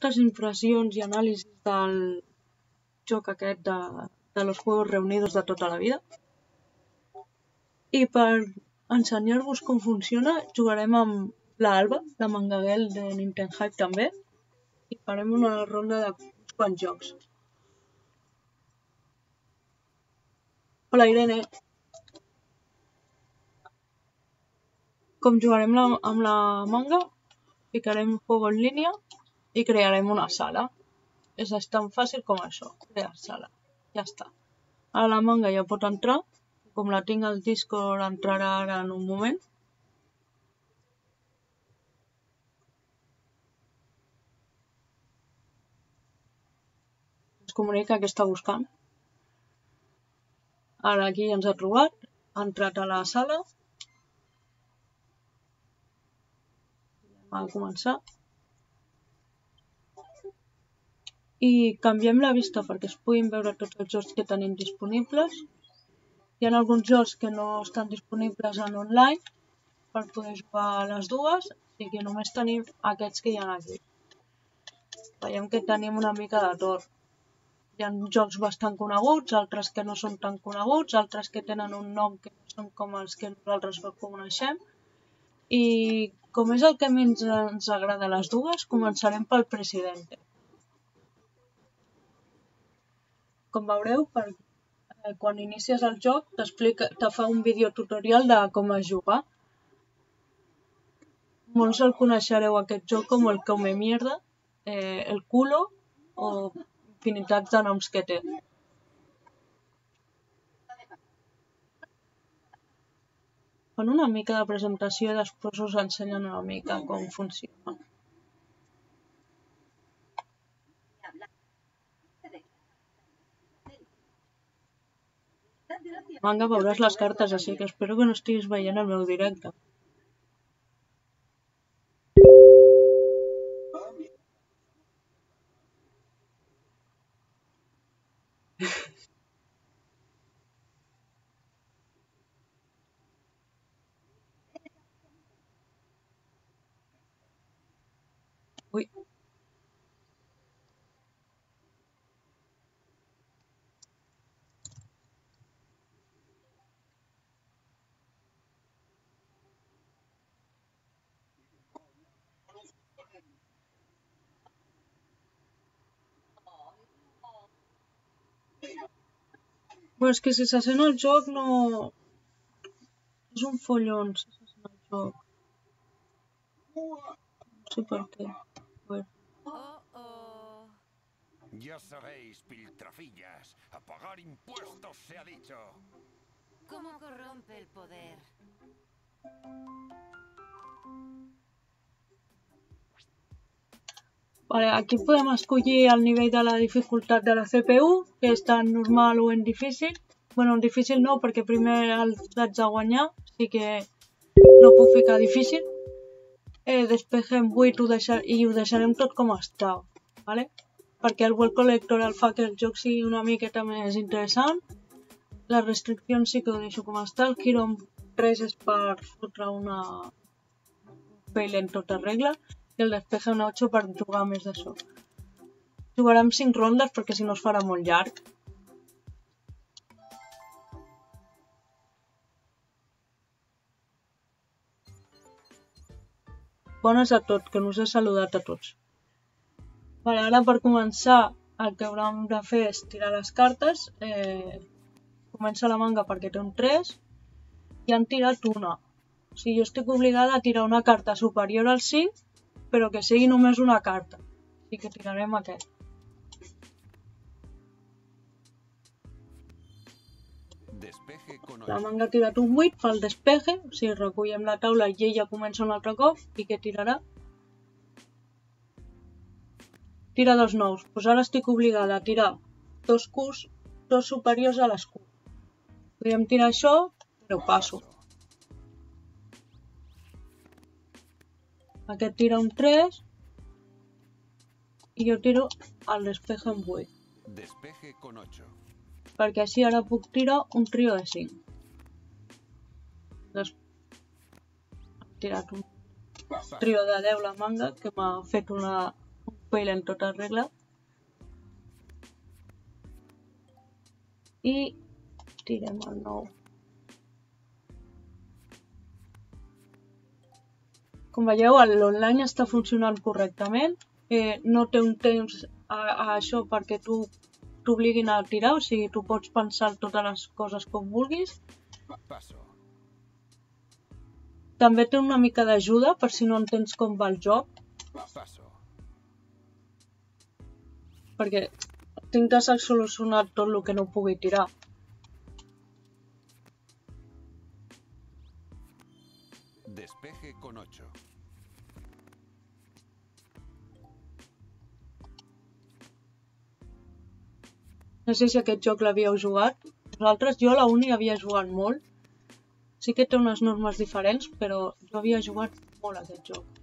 nostres impressions i anàlisis del joc aquest de los Juegos Reunidos de tota la vida. I per ensenyar-vos com funciona, jugarem amb l'Alba, la Mangaguel de Nintendo Hype també, i farem una ronda de quants jocs. Hola Irene. Com jugarem amb la manga, ficarem juego en línia i crearem una sala. És tan fàcil com això, crear sala. Ja està. Ara la manga ja pot entrar. Com la tinc al Discord, entrarà ara en un moment. Ens comunica que està buscant. Ara aquí ens ha trobat. Ha entrat a la sala. Va començar. I canviem la vista perquè es puguin veure tots els jocs que tenim disponibles. Hi ha alguns jocs que no estan disponibles en online per poder jugar a les dues, i que només tenim aquests que hi ha aquí. Veiem que tenim una mica de tot. Hi ha jocs bastant coneguts, altres que no són tan coneguts, altres que tenen un nom que no són com els que nosaltres coneixem. I com és el que més ens agrada a les dues, començarem pel Presidente. Com veureu, quan inicies el joc te fa un videotutorial de com es juga. Molts el coneixereu aquest joc com el Come Mierda, el Culo o infinitats de noms que té. Fan una mica de presentació i després us ensenyen una mica com funciona. Manga, veuràs les cartes, així que espero que no estiguis veient el meu directe. Ui. Però és que si se sent el joc no... És un follon si se sent el joc. No sé per què. A ver. Ya sabéis, piltrafillas, a pagar impuestos se ha dicho. ¿Cómo corrompe el poder? Vale, aquí podem escollir el nivell de la dificultat de la CPU, que està en normal o en difícil. Bueno, en difícil no, perquè primer els haig de guanyar, així que no puc ficar difícil. Despejem 8 i ho deixarem tot com està, vale? Perquè el World Collector fa que el joc sigui una miqueta més interessant. Les restriccions sí que ho deixo com està. El Hero 3 és per fotre una fail en tota regla. I el Despeje un 8 per jugar més d'això. Jugarem 5 rondes perquè si no es farà molt llarg. Bones a tots, que no us he saludat a tots. Vale, ara per començar el que haurem de fer és tirar les cartes. Comença la manga perquè té un 3 i han tirat una. O sigui, jo estic obligada a tirar una carta superior al 5, però que sigui només una carta. Així que tirarem aquest. La manga ha tirat un 8, fa el despeje, o sigui, recollem la taula i ella comença un altre cop. I què tirarà? Tira 2 nous. Doncs ara estic obligada a tirar 2 Qs, 2 superiors a les Q. Podríem tirar això, però ho passo. Aquest tira un 3 i jo tiro el despeje en 8. Despeje con 8. Perquè així ara puc tirar un trio de 5. He tirat un trio de 10 la manga, que m'ha fet un spoilen tota regla. I tirem el 9. Com veieu, l'online està funcionant correctament. No té un temps a això perquè t'obliguin a tirar, o sigui, tu pots pensar totes les coses com vulguis. Paso. També té una mica d'ajuda per si no entens com va el joc, Paso. perquè tinc de solucionar tot el que no pugui tirar. Despeje con 8. No sé si aquest joc l'havíeu jugat. Vosaltres, jo la uni havia jugat molt. Sí que té unes normes diferents, però jo havia jugat molt a aquest joc.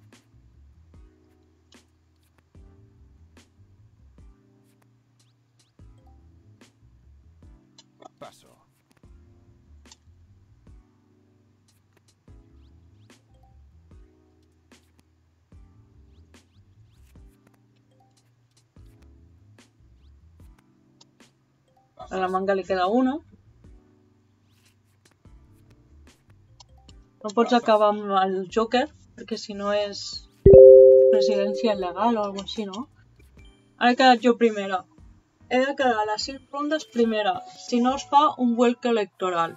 Paso. A la manga li queda una. No pots acabar amb el Joker, perquè si no és presidència il·legal o alguna cosa així, no? Ara he quedat jo primera. He de quedar a les 5 rondes primera, si no es fa un vuelco electoral.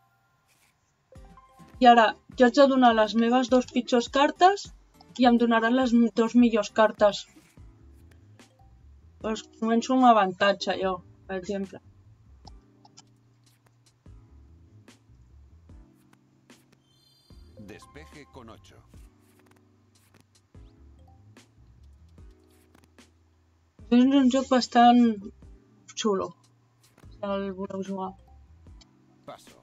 I ara, jo haig de donar les meves 2 pitjors cartes i em donaran les 2 millors cartes. Doncs començo amb avantatge, jo, per exemple. Despeje con 8. És un joc bastant xulo, si el voleu jugar. Paso.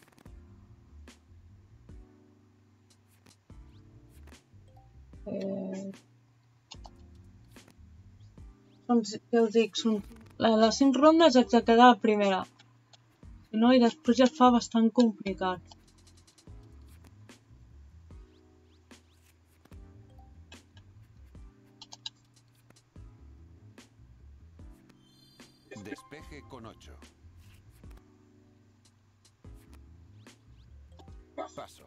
Ja us dic, a les 5 rondes haig de quedar a primera. Si no, i després ja es fa bastant complicat. Despeje con 8. Paso.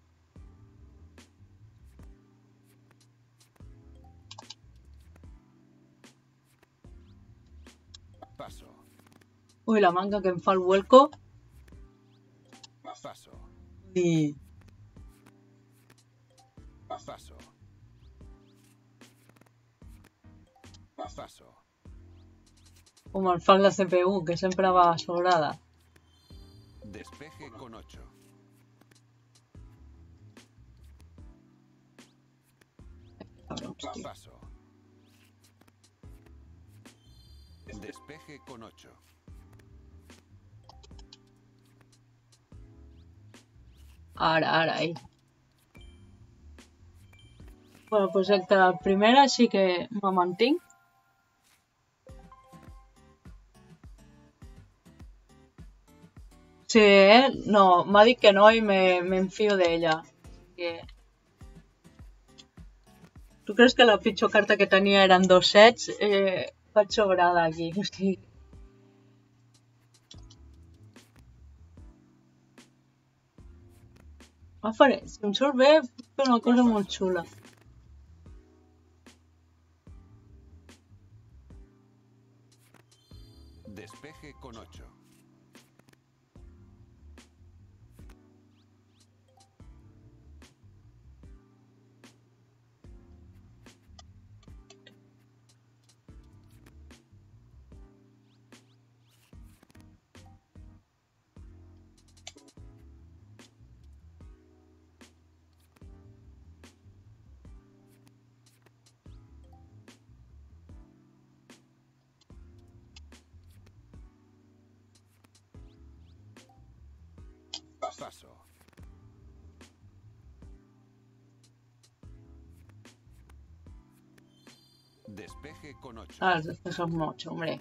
Paso. Ui, la manga que em fa el vuelco. Paso. I... Paso. Paso. Com el fa la CPU, que sempre va sobrada. Despeje con 8. Cabrons, tio. Paso. Despeje con 8. Ara, Bueno, pues he quedat primera, així que me mantinc. Sí, no, m'ha dit que no i m'enfio d'ella. Que... Tu creus que la pitjor carta que tenia eren 2 sets? Vaig sobrada aquí, o sigui... Faré, si em surt bé, és una cosa molt xula. Despeje con 8. Paso. Despeje con 8. Ah, després som 8, hombre.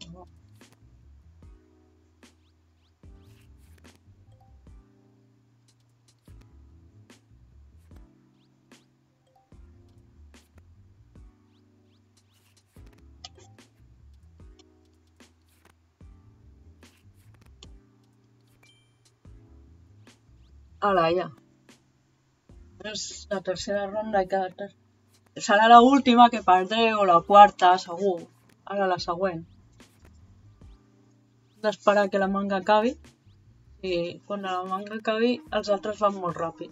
Ala, ja. És la tercera ronda i cada... Serà l'última que perdré o la quarta, segur. Ara la següent. Hem d'esperar que la manga acabi i quan la manga acabi els altres van molt ràpid.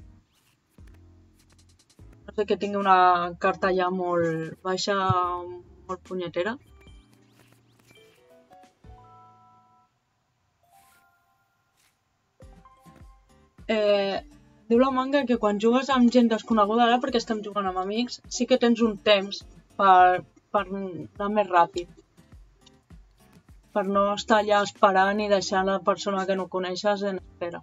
No sé que tingui una carta ja molt baixa, molt punyetera. Diu la manga que quan jugues amb gent desconeguda, ara perquè estem jugant amb amics, sí que tens un temps per anar més ràpid. Per no estar allà esperant i deixant la persona que no coneixes en espera.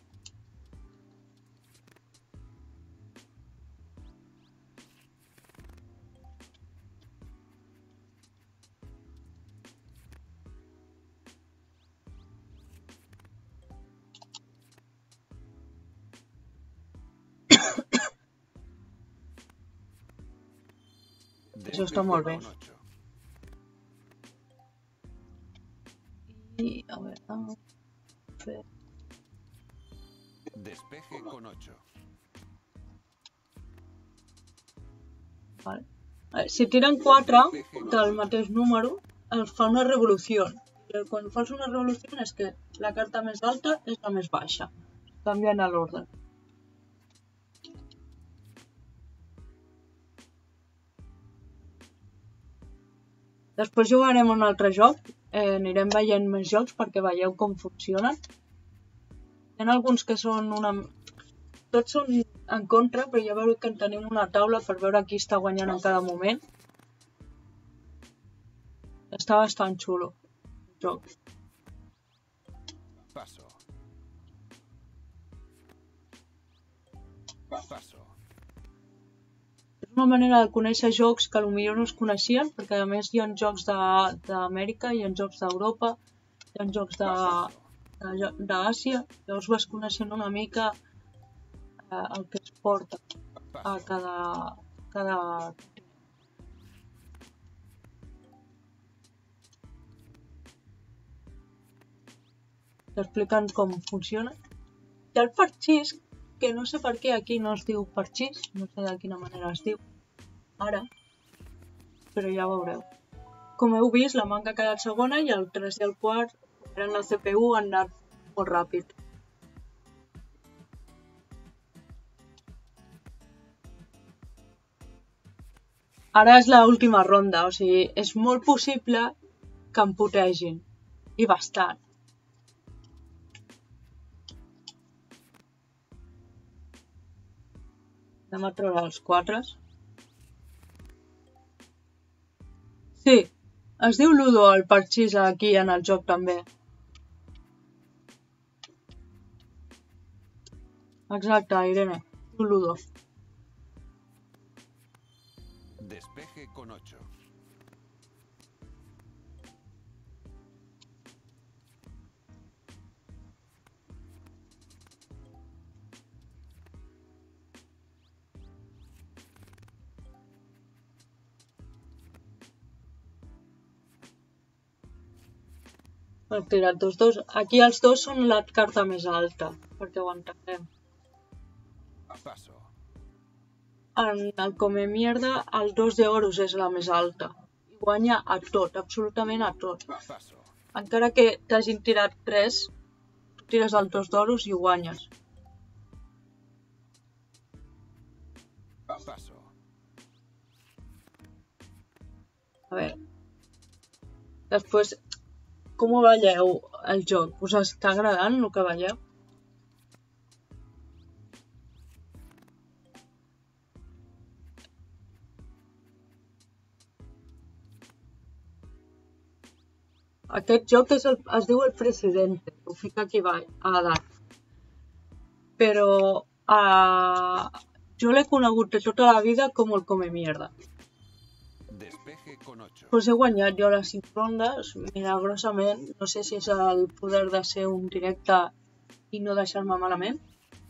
Eso está muy bien. Y a ver, Despeje con 8. vale. Si tiren 4 del mateix número, els fa una revolució. I quan fas una revolució és que la carta més alta és la més baixa. Canvien a l'ordre. Després jugarem un altre joc, anirem veient més jocs perquè veieu com funcionen. Hi ha alguns que són una... Tots són en contra, però ja veureu que en tenim una taula per veure qui està guanyant en cada moment. Està bastant xulo el joc. Paso. Paso. És una manera de conèixer jocs que potser no es coneixien, perquè a més hi ha jocs d'Amèrica, hi ha jocs d'Europa, hi ha jocs d'Àsia, llavors vas coneixent una mica el que es porta a cada... T'expliquen com funciona. Hi ha el parxís, que no sé per què aquí no es diu parxís, no sé de quina manera es diu ara, però ja veureu. Com heu vist, la manga ha quedat segona i el 3 i el 4 eren la CPU, han anat molt ràpid. Ara és l'última ronda, o sigui, és molt possible que em putegin, i bastant. Anem a treure els 4. Sí, es diu Ludo el parxís aquí en el joc també. Exacte, Irene, diu Ludo. Despeje con 8. He tirat dos. Aquí els dos són la carta més alta, perquè ho entenem. Paso. En el Come Mierda, el 2 d'oros és la més alta. I guanya a tot, absolutament a tot. Paso. Encara que t'hagin tirat 3, tu tires el 2 d'oros i ho guanyes. Paso. A veure. Després, com ho veieu el joc? Us està agradant el que veieu? Aquest joc es diu El Presidente, ho fica aquí a dalt. Però jo l'he conegut de tota la vida com el Come Mierda. Despeje con 8. Pues he guanyat jo les 5 rondes, milagrosament. No sé si és el poder de ser un directe i no deixar-me malament.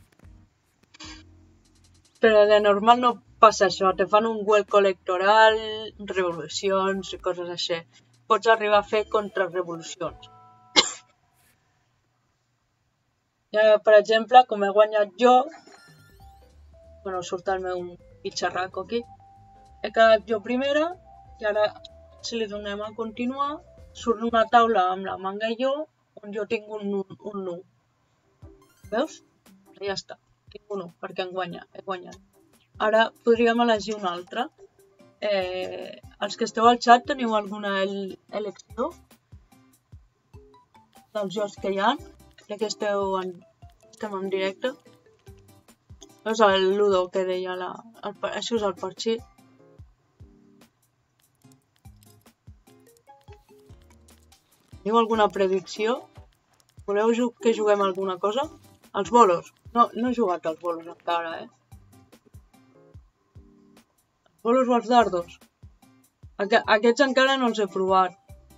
Però de normal no passa això. Te fan un huelco electoral, revolucions i coses així. Pots arribar a fer contrarrevolucions. Per exemple, com he guanyat jo, bueno, surt el meu pitxarraco aquí, he quedat jo primera i ara si li donem a continuar surt una taula amb la manga i jo on jo tinc un 1. Veus? Ja està, tinc un 1 perquè he guanyat. Ara podríem elegir un altre. Els que esteu al xat teniu alguna elecció dels jocs que hi ha? Ja que estem en directe. És el Ludo que deia, això és el parxí. Teniu alguna predicció? Voleu que juguem alguna cosa? Els bolos. No he jugat als bolos encara, Els bolos o els dardos? Aquests encara no els he provat.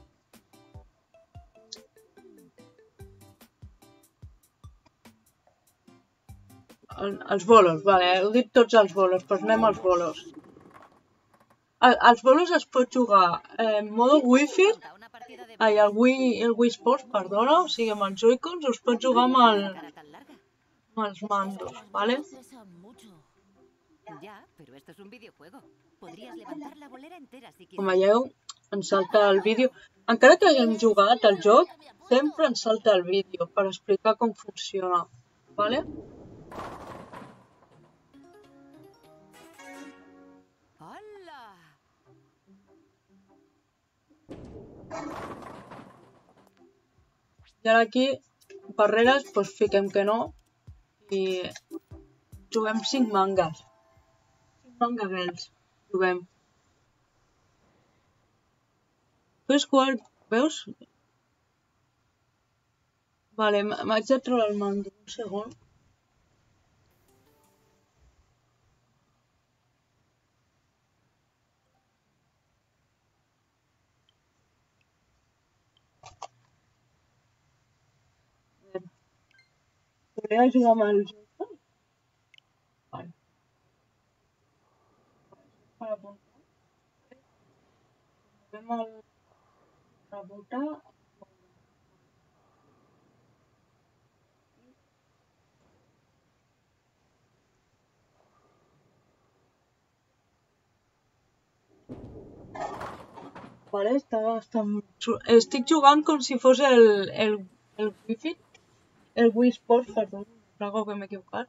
Els bolos, vale, heu dit tots els bolos, però anem als bolos. Els bolos es pot jugar en modo wifi, el Wii Sports, perdona, o sigui amb els Joy-Cons, o es pot jugar amb els mandos, vale? Com veieu, ens salta el vídeo. Encara que haguem jugat al joc, sempre ens salta el vídeo per explicar com funciona, vale? I ara aquí, barreres, doncs fiquem que no i juguem 5 mangas. 5 mangagels, juguem. Puedes jugar, veus? Vale, m'haig de treure el mando, un segon. Podria jugar amb el joc? Vale. Per apuntar. Movem el rebotar. Vale, estic jugant com si fos el Wi-Fi. El Wii Sports, perdó, algo que m'he equivocat.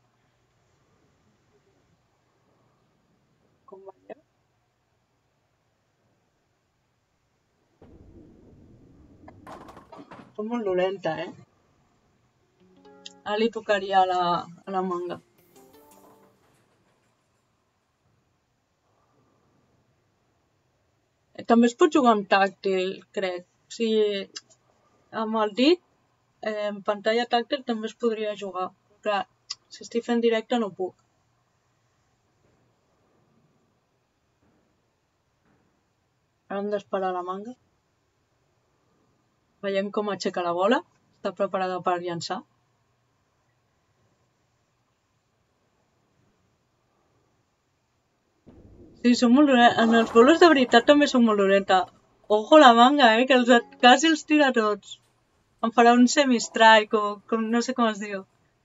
Com veieu? Som molt dolenta, Ara li tocaria a la manga. També es pot jugar amb tàctil, crec. O sigui, amb el dit, en pantalla tàctil també es podria jugar. Clar, si estic fent directe no puc. Ara hem d'esperar la manga. Veiem com aixeca la bola. Està preparada per llançar. Sí, som molt dolenta. En els bolos de veritat també som molt dolenta. Ojo la manga, que quasi els tira tots. Em farà un semi-strike o no sé com es diu.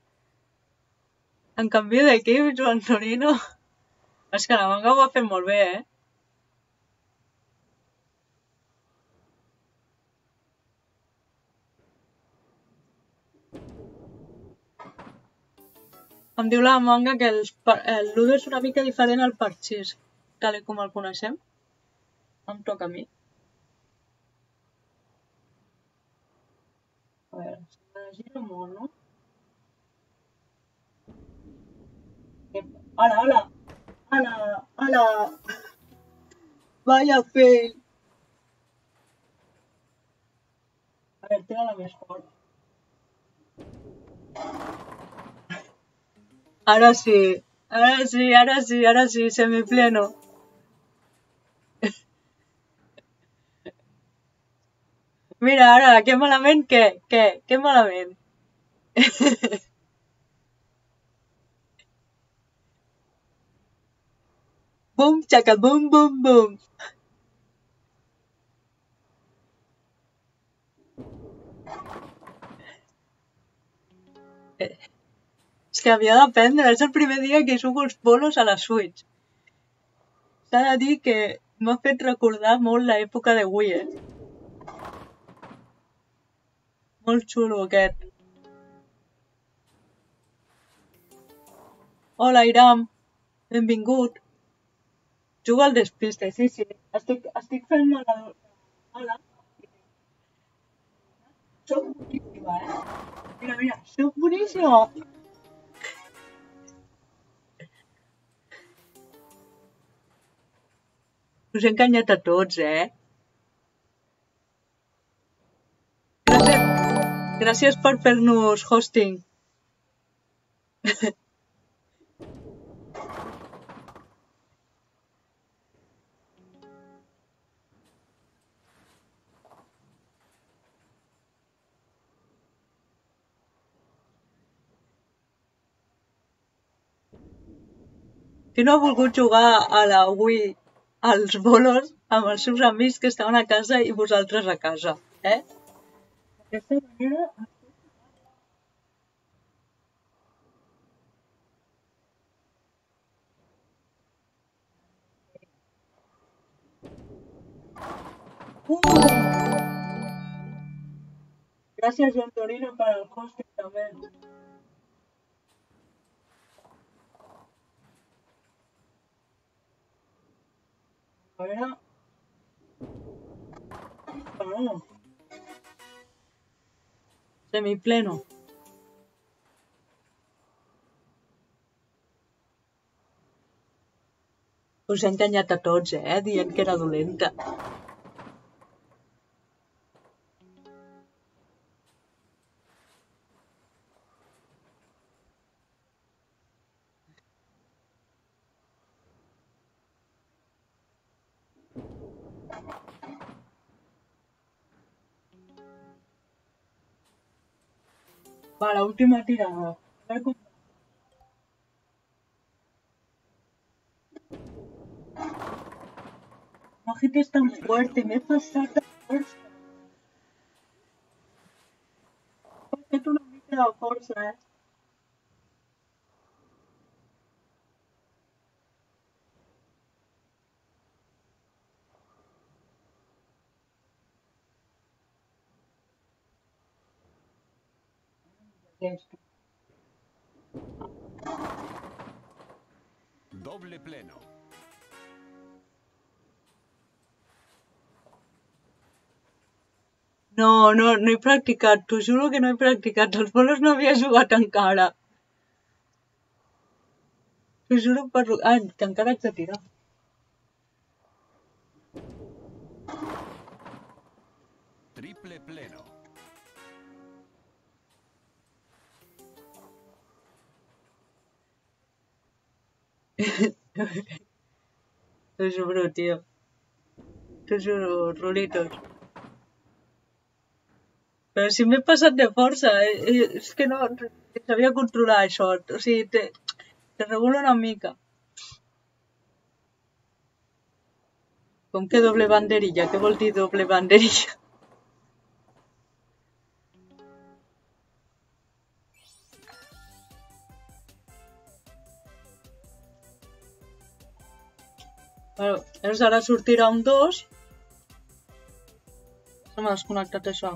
En canvi d'equip, Joan Torino. És que la manga ho ha fet molt bé, Em diu la manga que el Ludo és una mica diferent al parxís, tal com el coneixem. Em toca a mi. A veure, s'ha de girar molt, no? Ala! Vaya fail! A veure, tira-la més fort. Ara sí, semipleno. Mira, ara, que malament, que malament. Bum, xaca, bum, bum, bum. És que havia d'aprendre, és el primer dia que jugo els bolos a la Switch. S'ha de dir que m'ha fet recordar molt l'època de Wii, Molt xulo aquest. Hola, Iram. Benvingut. Juga al despiste, sí. Estic fent la... Hola. Soc boníssima, Mira, soc boníssima. Us he enganyat a tots, Gràcies per fer-nos hosting. Qui no ha volgut jugar a la Wii als bolos amb els seus amics que estaven a casa i vosaltres a casa, D'aquesta manera... Gràcies, Joan Torino, per el hosting també. A veure... Oh. Semipleno. Us he enganyat a tots, dient que era dolenta. Va, la última tirada. A ver cómo... No agites tan fuerte, me he pasado tan fuerte. He fet una mica de força, Doble pleno. No he practicat, t'ho juro que no he practicat. Els bolos no havia jugat encara. T'ho juro per... Ah, que encara haig de tirar. Triple pleno. T'ho juro, tio. T'ho juro, Rulitos. Però si m'he passat de força, és que no sabia controlar això. O sigui, te regulo una mica. Com que doble banderilla? Què vol dir doble banderilla? Bueno, llavors ara sortirà un 2. Se m'ha desconnectat això.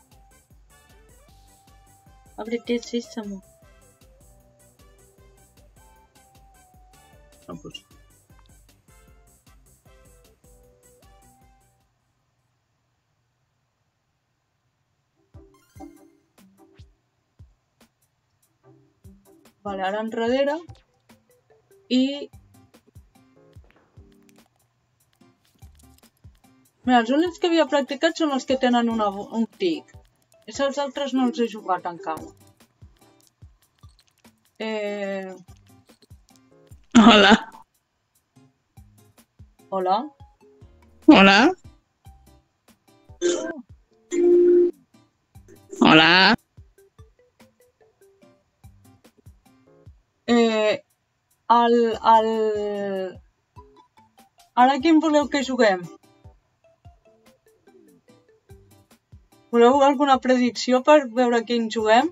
Update system. No, pues. Vale, ara enrere. I... Mira, els únics que havia practicat són els que tenen un tic. I els altres no els he jugat encara. Hola. Hola. Hola. Oh. Hola. Ara quin voleu que juguem? Voleu alguna predicció per veure quin juguem?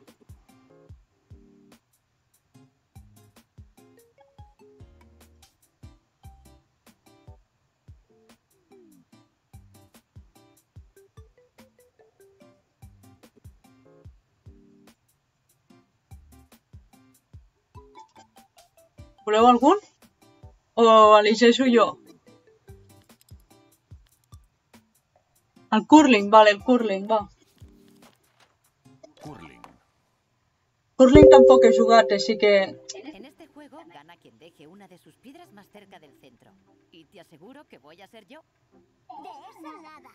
Voleu algun? O elegeixo jo? El curling, vale, el curling, va. Curling. Curling tampoc he jugat, així que... En este juego gana quien deje una de sus piedras más cerca del centro. Y te aseguro que voy a ser yo. De esa nada.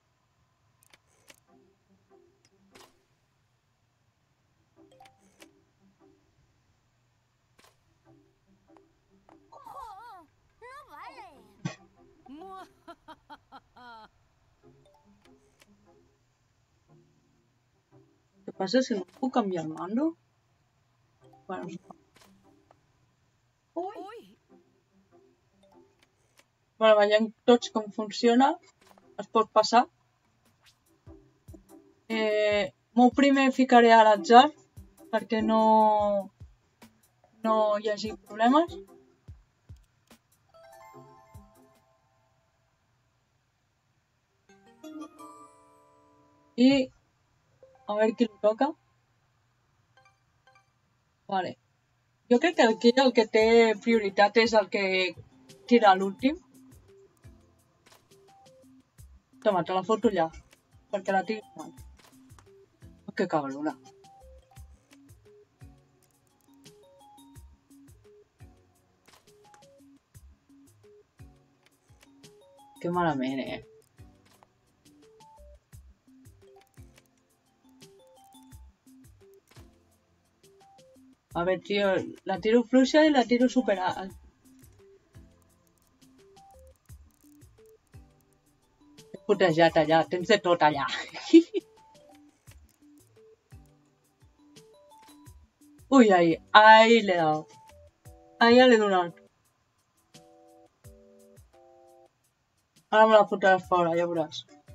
¡Oh! ¡No vale! Què passa si no puc canviar el mando? Bueno, ¡Uy! bueno, veiem tots com funciona. Es pot passar. M'ho primer ficaré a l'atzar perquè no hi hagi problemes. I a veure qui li toca. Vale. Jo crec que aquí el que té prioritat és el que tira l'últim. Toma, te la foto allà, perquè la tiro mal. Que cabrona. Que malament, A veure, tio, la tiro fluixa i la tiro super alt. He putejat allà, tens de tot allà. Ui, ahí l'he dado. Ahí ja l'he donat. Ara me la fotràs fora, ja veuràs.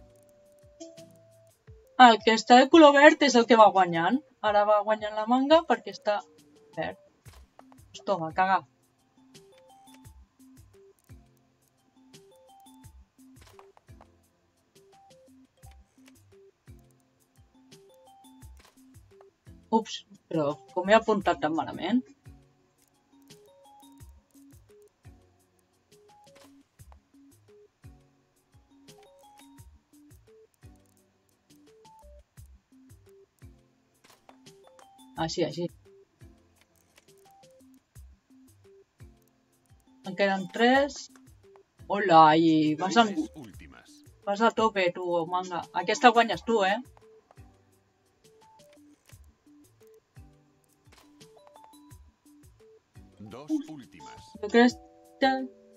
El que està de color verd és el que va guanyant. Ara va guanyant la manga perquè està verd. Pues toma, caga. Ups, però com he apuntat tan malament? Així, així. En queden 3. Hola, i vas a tope, tu, manga. Aquesta guanyes tu, Dos últimas. Aquesta...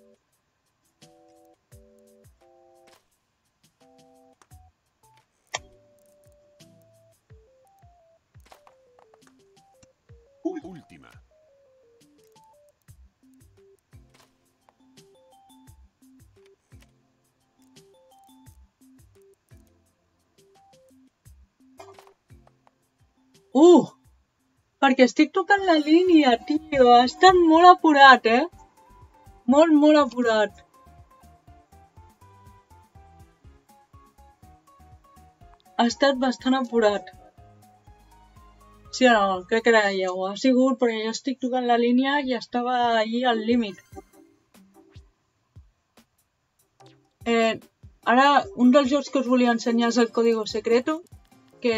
Última. Perquè estic tocant la línia, tio. Ha estat molt apurat, Molt, molt apurat. Ha estat bastant apurat. Sí o no? Crec que ja ho ha sigut, perquè jo estic tocant la línia i estava allí al límit. Ara, un dels jocs que us volia ensenyar és el Código Secreto, que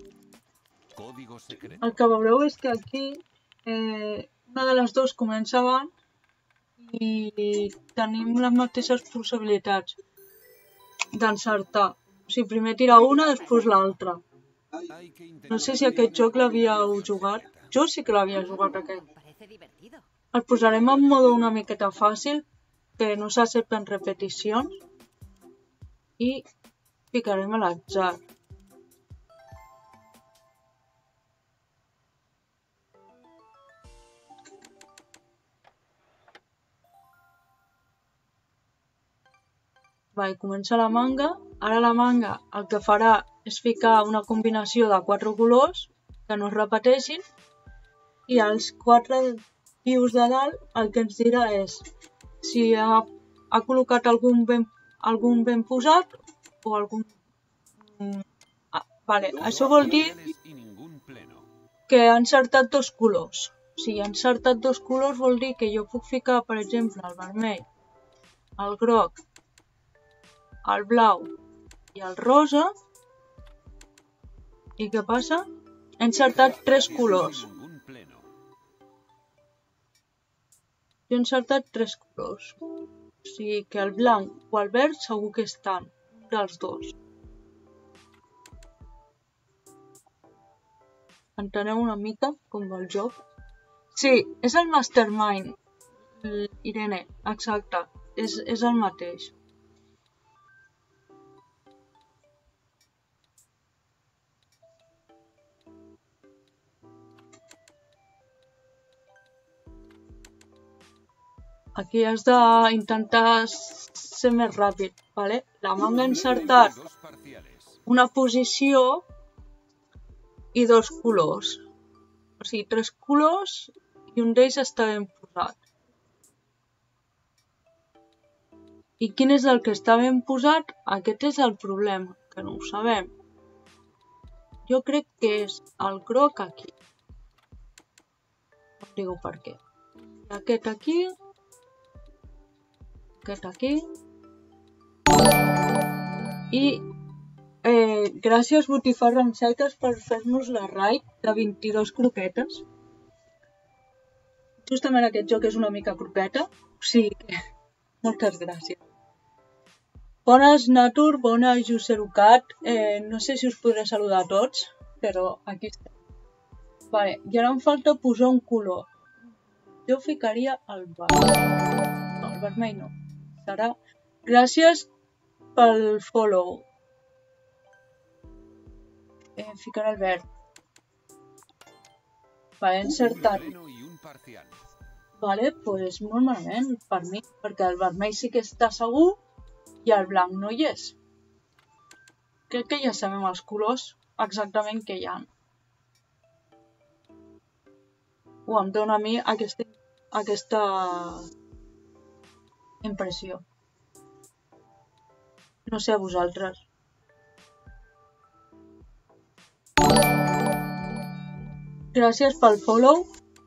el que veureu és que aquí una de les dues comença abans i tenim les mateixes possibilitats d'encertar. O sigui, primer tirar una, després l'altra. No sé si aquest joc l'havíeu jugat. Jo sí que l'havia jugat aquest. El posarem en modo una miqueta fàcil, que no s'accepten repeticions. I ficarem a l'atzar. Vale, comença la manga. Ara la manga el que farà és ficar una combinació de 4 colors que no es repeteixin i els 4 pius de dalt el que ens dirà és si ha col·locat algun ben posat o algun... Vale, això vol dir que ha encertat 2 colors. Si ha encertat 2 colors vol dir que jo puc ficar, per exemple, el vermell, el groc, el blau i el rosa. I què passa? He encertat 3 colors. Jo he encertat 3 colors. O sigui que el blanc o el verd segur que estan, un dels dos. Enteneu una mica com va el joc? Sí, és el Mastermind, Irene, exacte, és el mateix. Aquí has d'intentar ser més ràpid, ¿vale? La manga ha encertat una posició i 2 colors. O sigui, 3 colors i un d'ells està ben posat. I quin és el que està ben posat? Aquest és el problema, que no ho sabem. Jo crec que és el groc aquí. No digo per què. Aquest aquí. Aquest aquí. I gràcies Botifarranxeques per fer-nos la raid de 22 croquetes. Justament aquest joc és una mica croqueta, o sigui que moltes gràcies. Bones Natur, bones Juserucat, no sé si us podré saludar a tots, però aquí estem. Vale, i ara em falta posar un color. Jo ficaria el vermell. No, el vermell no. Serà... Gràcies pel follow. Ficaré el verd. Vale, he encertat. Vale, doncs molt malament per mi, perquè el vermell sí que està segur i el blanc no hi és. Crec que ja sabem els colors exactament què hi ha. O em dóna a mi aquesta impressió. No sé a vosaltres. Gràcies pel follow.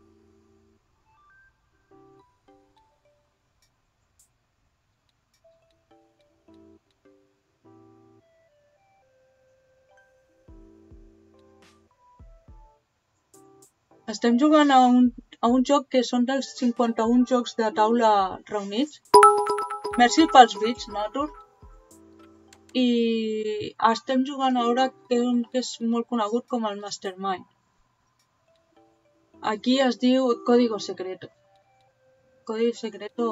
Estem jugant a un joc que són dels 51 jocs de taula reunits. Merci pels bits, Natur. I estem jugant ara que és molt conegut com el Mastermind. Aquí es diu Código Secreto. Código Secreto...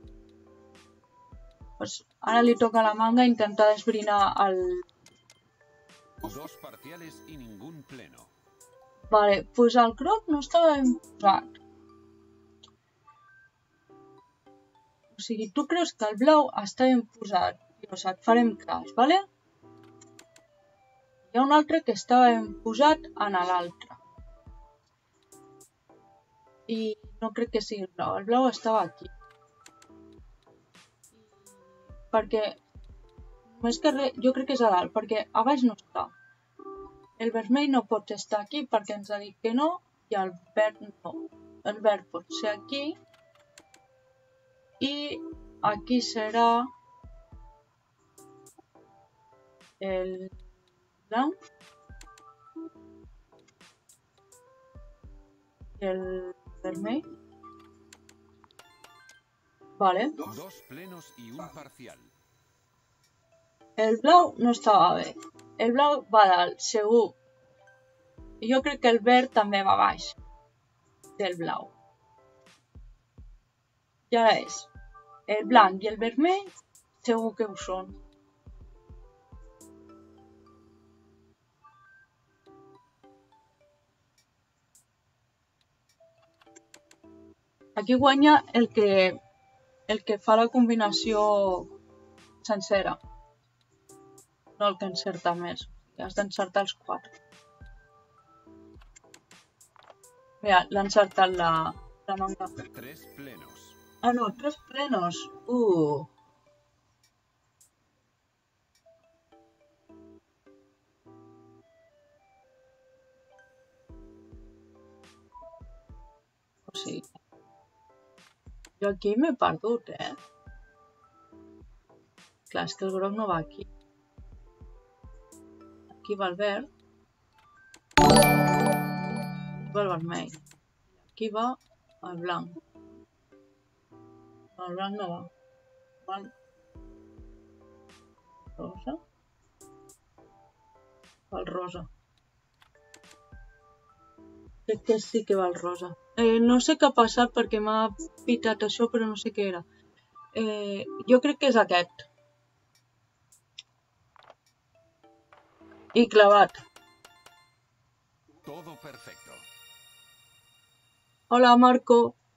Pues ara li toca a la manga intentar desbrinar el... Dos parciales y ningún pleno. Vale, pues el groc no estava ben posat. O sigui, tu creus que el blau està ben posat. Llavors et farem cas, vale? Hi ha un altre que està ben posat en l'altre. I no crec que sigui el blau. El blau estava aquí. Perquè, més que res, jo crec que és a dalt, perquè a baix no està. El vermell no pot estar aquí perquè ens ha dit que no, i el verd no. El verd pot ser aquí, i aquí serà el blanc, i el vermell. Vale. Dos plenos y un parcial. El blau no estava bé. El blau va dalt, segur. Jo crec que el verd també va baix del blau. I ara és el blanc i el vermell, segur que ho són. Aquí guanya el que fa la combinació sencera. No el que encerta més. Has d'encertar els 4. Mira, l'ha encertat la manga. 3 plenos. Ah, no, 3 plenos. O sigui, jo aquí m'he perdut, Clar, és que el groc no va aquí. Aquí va el verd. Aquí va el vermell. Aquí va el blanc. El blanc no va. Va el rosa. Va el rosa. Crec que sí que va el rosa. No sé què ha passat perquè m'ha pitat això, però no sé què era. Jo crec que és aquest. I clavat. Todo perfecto. Hola, Marco.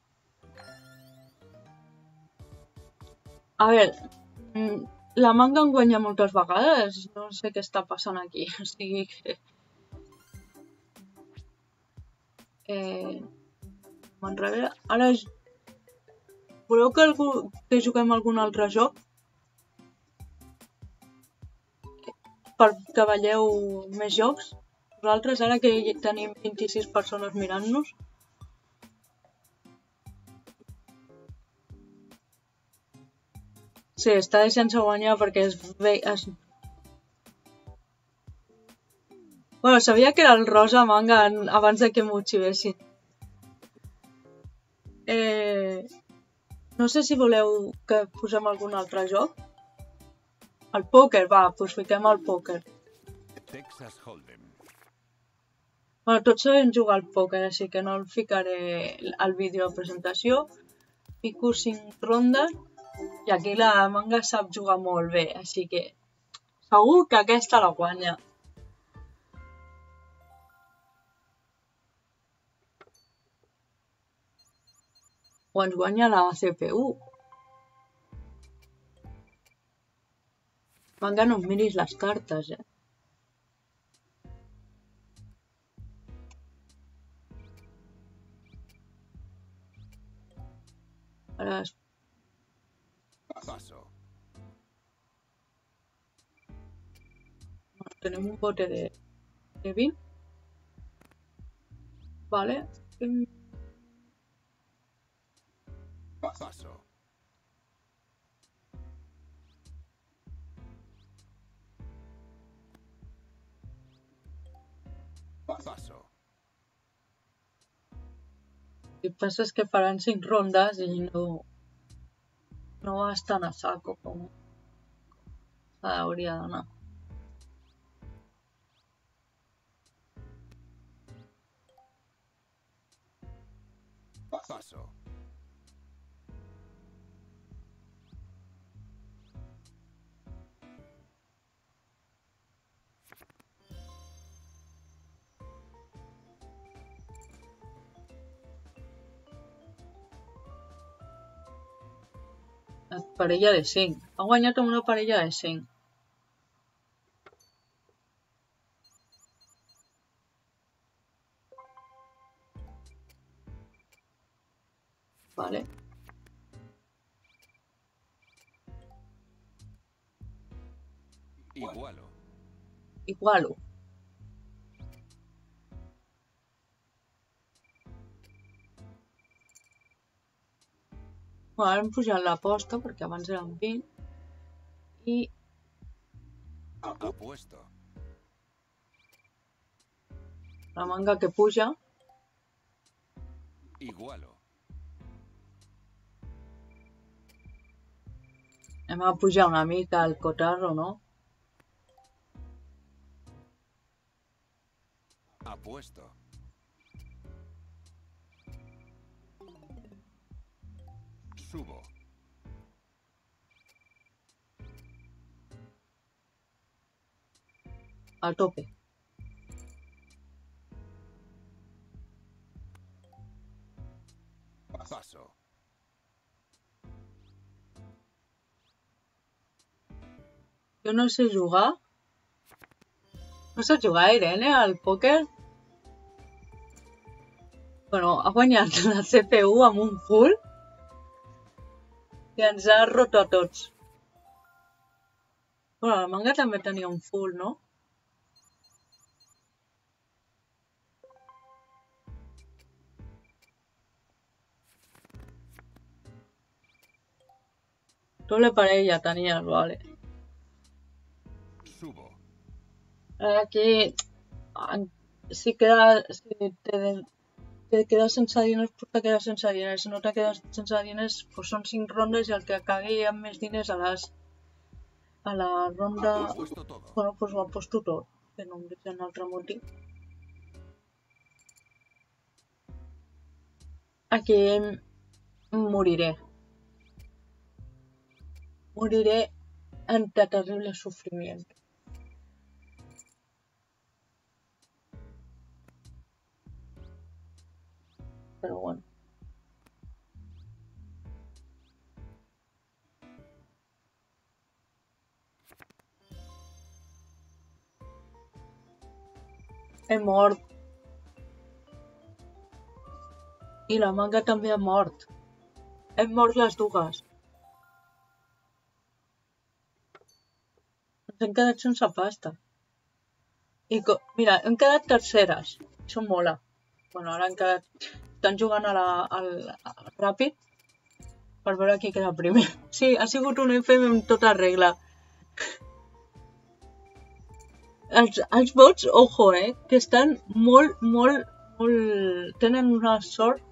A veure, la manga em guanya moltes vegades. No sé què està passant aquí. O sigui que... M'enrere... Ara... Voleu que juguem algun altre joc? Perquè veieu més jocs? Vosaltres, ara que tenim 26 persones mirant-nos? Sí, està deixant-se guanyar perquè Bueno, sabia que era el rosa manga abans de que m'ho xivessin. No sé si voleu que posem algun altre joc. El pòquer, va, doncs fiquem el pòquer. Texas Hold'em. Bueno, tots sabem jugar al pòquer, així que no el ficaré al vídeo de presentació. Fico 5 rondes i aquí la manga sap jugar molt bé, així que segur que aquesta la guanya. O ens guanya la CPU. Manga, no em miris les cartes, Ara Paso. tenim un bote de 20. Vale. Paso. Paso. El que passa és que faran 5 rondes i no estan a saco com hauria d'anar. Paso. La parella de 5. Ha guanyat amb una parella de 5. Vale. Igualo. Igualo. Bueno, ara hem pujat l'aposta perquè abans eren 20 i Apuesto. la manga que puja. Igualo. Hem de pujar una mica el cotarro, no? Apuesto. Subo. A tope. Paso. Jo no sé jugar. No saps jugar, Irene, al pòquer? Bueno, ha guanyat la CPU amb un full i ens ha roto a tots. Bueno, la manga també tenia un full, no? Doble parella tenies, vale. Subo. Aquí, si te quedas sense diners, pues te quedas sense diners. Si no te quedas sense diners, pues són 5 rondes i el que acabui amb més diners a la ronda... Puesto todo. Bueno, pues ho aposto tot, que no em veig un altre motiu. Aquí moriré. Moriré ante terrible sufrimiento. Pero bueno. He mort. I la manga també ha mort. Hem mort les dues. Ens hem quedat sense pasta. I mira, hem quedat terceres. Això mola. Bueno, ara han quedat... Estan jugant al ràpid per veure qui queda primer. Sí, ha sigut un FM amb tota regla. Els bots, ojo, que estan molt... Tenen una sort.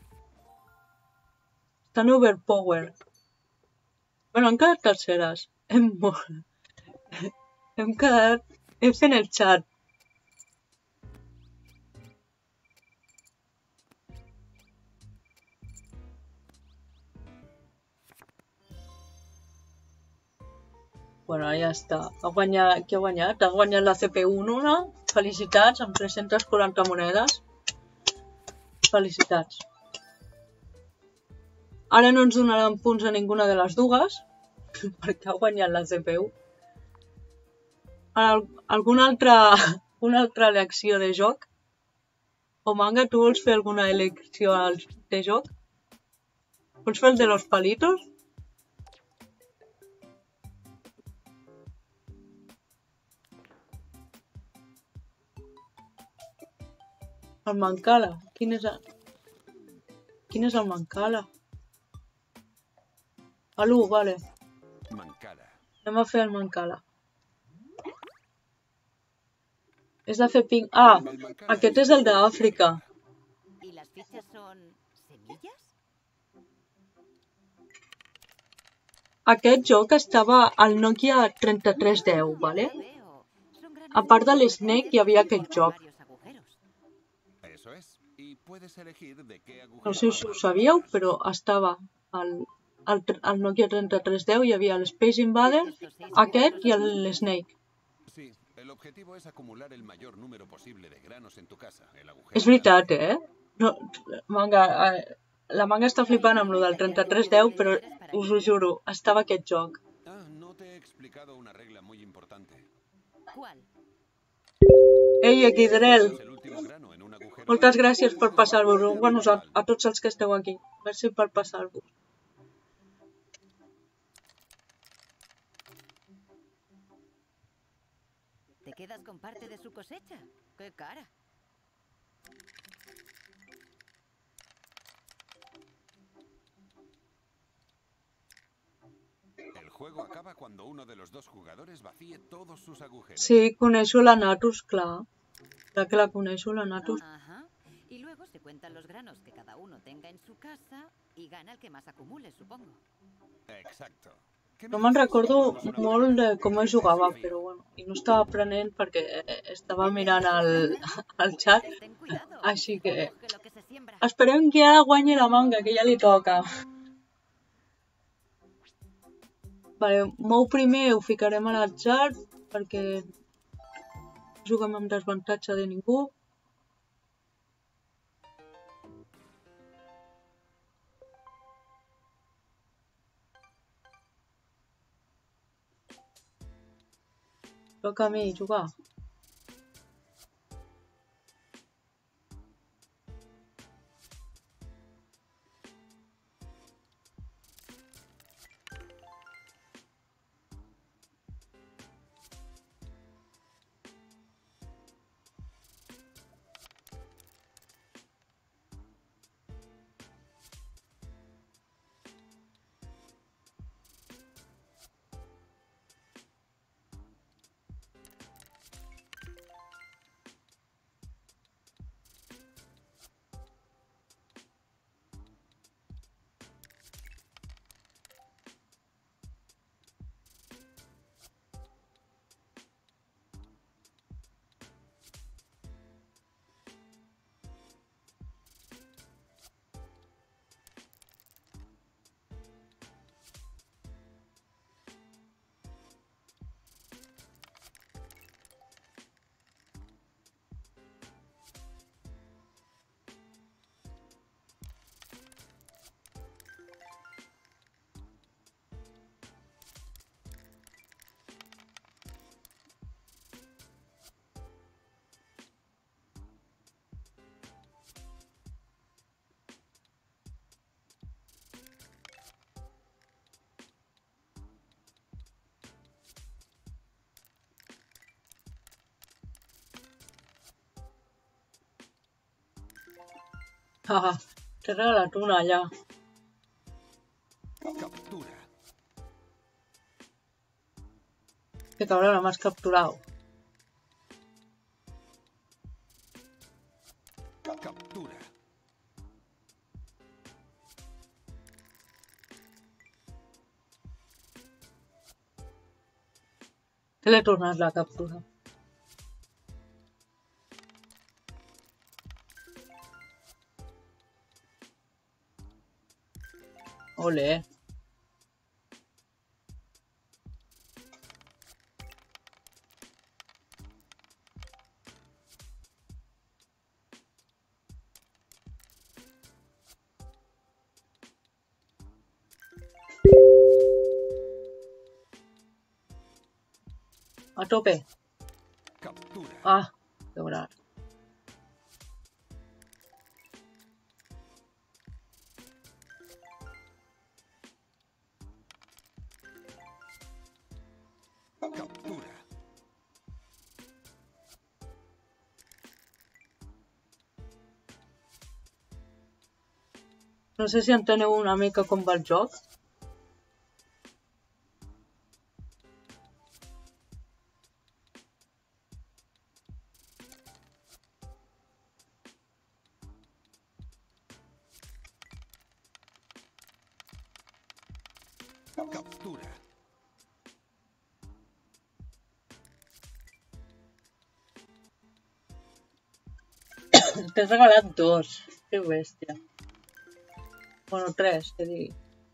Estan overpowered. Bueno, han quedat terceres. Hem quedat... Hem fet el xat. Bueno, ja està. Qui ha guanyat? Ha guanyat la CPU una. Felicitats, amb 340 monedes. Felicitats. Ara no ens donaran punts a ninguna de les dues, perquè ha guanyat la CPU. Ara, una altra elecció de joc? O manga, tu vols fer alguna elecció de joc? Vols fer el de los palitos? El Mancala. Quin és el Mancala? L'1, vale. Mancala. Anem a fer el Mancala. És de fer ping... Ah, aquest és el d'Àfrica. ¿Y las fichas son semillas? Aquest joc estava al Nokia 3310, vale? Veo. Son granos A part de de l'Snake hi havia aquest joc. varios agujeros. Eso es. Y puedes elegir de qué agujero. No sé si ho sabíeu, però estava al Nokia 3310 hi havia l'Space Invader, aquest i l'Snake. Sí, el objetivo es acumular el mayor número posible de granos en tu casa. El agujero. És veritat, No, manga, la manga està flipant amb lo del 3310, però us ho juro, estava aquest joc. Ah, no te he explicado una regla muy importante. ¿Cuál? Ei, Equidrel, Es el último grano en un agujero. moltes gràcies per passar-vos. Bueno, a tots els que esteu aquí. Merci per passar-vos. ¿Te quedas con parte de su cosecha? ¡Qué cara! El juego acaba cuando uno de los dos jugadores vacíe todos sus agujeros. Sí, coneixo la Natus, clar. Clar que la coneixo, la Natus. Ajá. Y luego se cuentan los granos que cada uno tenga en su casa y gana el que más acumule, supongo. Exacto. ¿Qué No me me'n dices? recordo Hagamos una molt de prueba. com es jugava, però bueno. I no estava aprenent perquè estava mirant el xat. Ten cuidado. Així que Coge lo que se siembra. esperem que ara guanyi la manga, que ja li toca. Vale, mou primer ho ficarem a l'atzar perquè juguem amb desavantatge de ningú. Toca a mi jugar. Ah, te he regalat una allà. Captura. Que cabrón, m'has capturado. Captura. Te l'he tornat la captura. Ole. A tope. Captura. Ah, qué bravo. Captura. No sé si enteneu una mica com va el joc. Captura. T'he regalat dos. Que bèstia. Bueno, tres, que digui.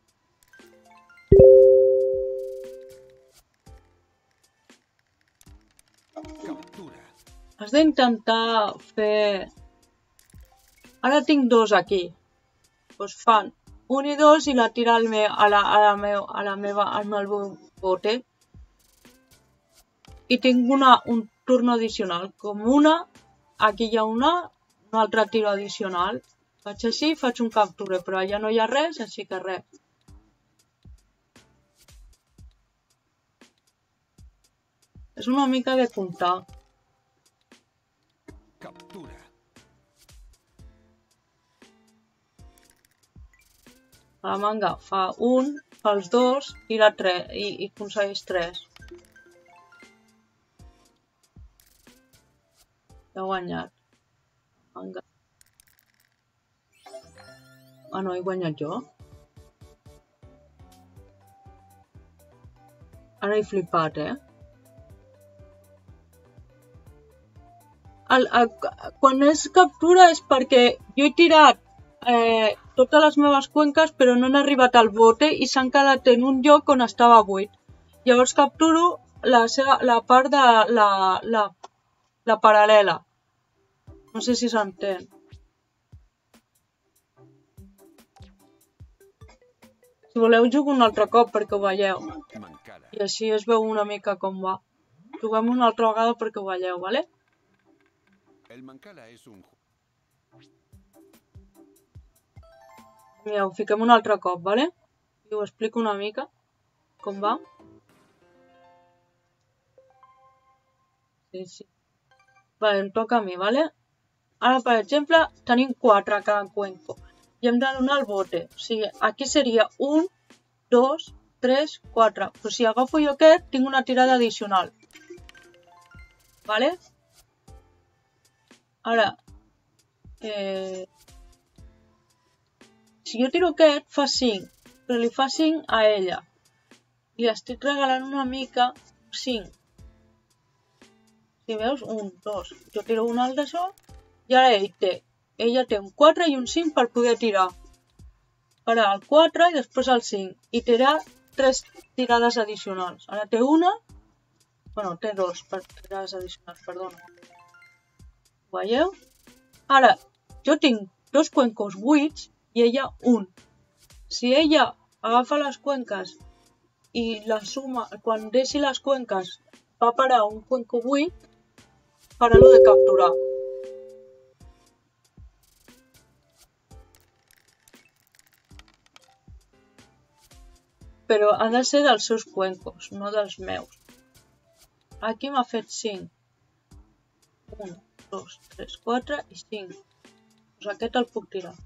Captura. Has d'intentar fer... Ara tinc dos aquí. Doncs fan un i dos i la tira al meu bote. I tinc un turno addicional. Com una, aquí hi ha un altre tiro addicional. Faig així i faig un capture, però allà no hi ha res, així que res. És una mica de comptar. Captura. La manga fa un, fa els dos, tira tres i aconsegueix tres. Ja he guanyat. Manga. Ah, no, he guanyat jo? Ara he flipat, Quan és captura és perquè jo he tirat totes les meves cuenques però no han arribat al bote i s'han quedat en un lloc on estava buit. Llavors capturo la part de la paral·lela. No sé si s'entén. Si voleu jugo un altre cop perquè ho veieu. Mancada. I així es veu una mica com va. juguem una altra vegada perquè ho veieu, vale? El Mancala és un... Mireu, fiquem un altre cop, vale? I ho explico una mica com va. Sí. Vale, em toca a mi, vale? Ara, per exemple, tenim 4 a cada cuenco. I hem de donar el bote. O sigui, aquí seria 1, 2, 3, 4. Però si agafo jo aquest, tinc una tirada addicional. Vale? Ara, si jo tiro aquest, fa 5. Però li fa 5 a ella. Li estic regalant una mica 5. Si veus, 1, 2. Jo tiro un alt d'això i ara ella té un 4 i un 5 per poder tirar. Farà el 4 i després el 5. I tindrà 3 tirades addicionals. Ara té una, bueno, té 2 tirades addicionals, perdona. Ho veieu? Ara, jo tinc 2 cuencos buits i ella un. Si ella agafa les cuenques i la suma, quan deixi les cuenques va parar un cuenco buit, farà lo de capturar. Però ha de ser dels seus cuencos, no dels meus. Aquí m'ha fet 5. 1, 2, 3, 4 i 5. Doncs aquest el puc tirar.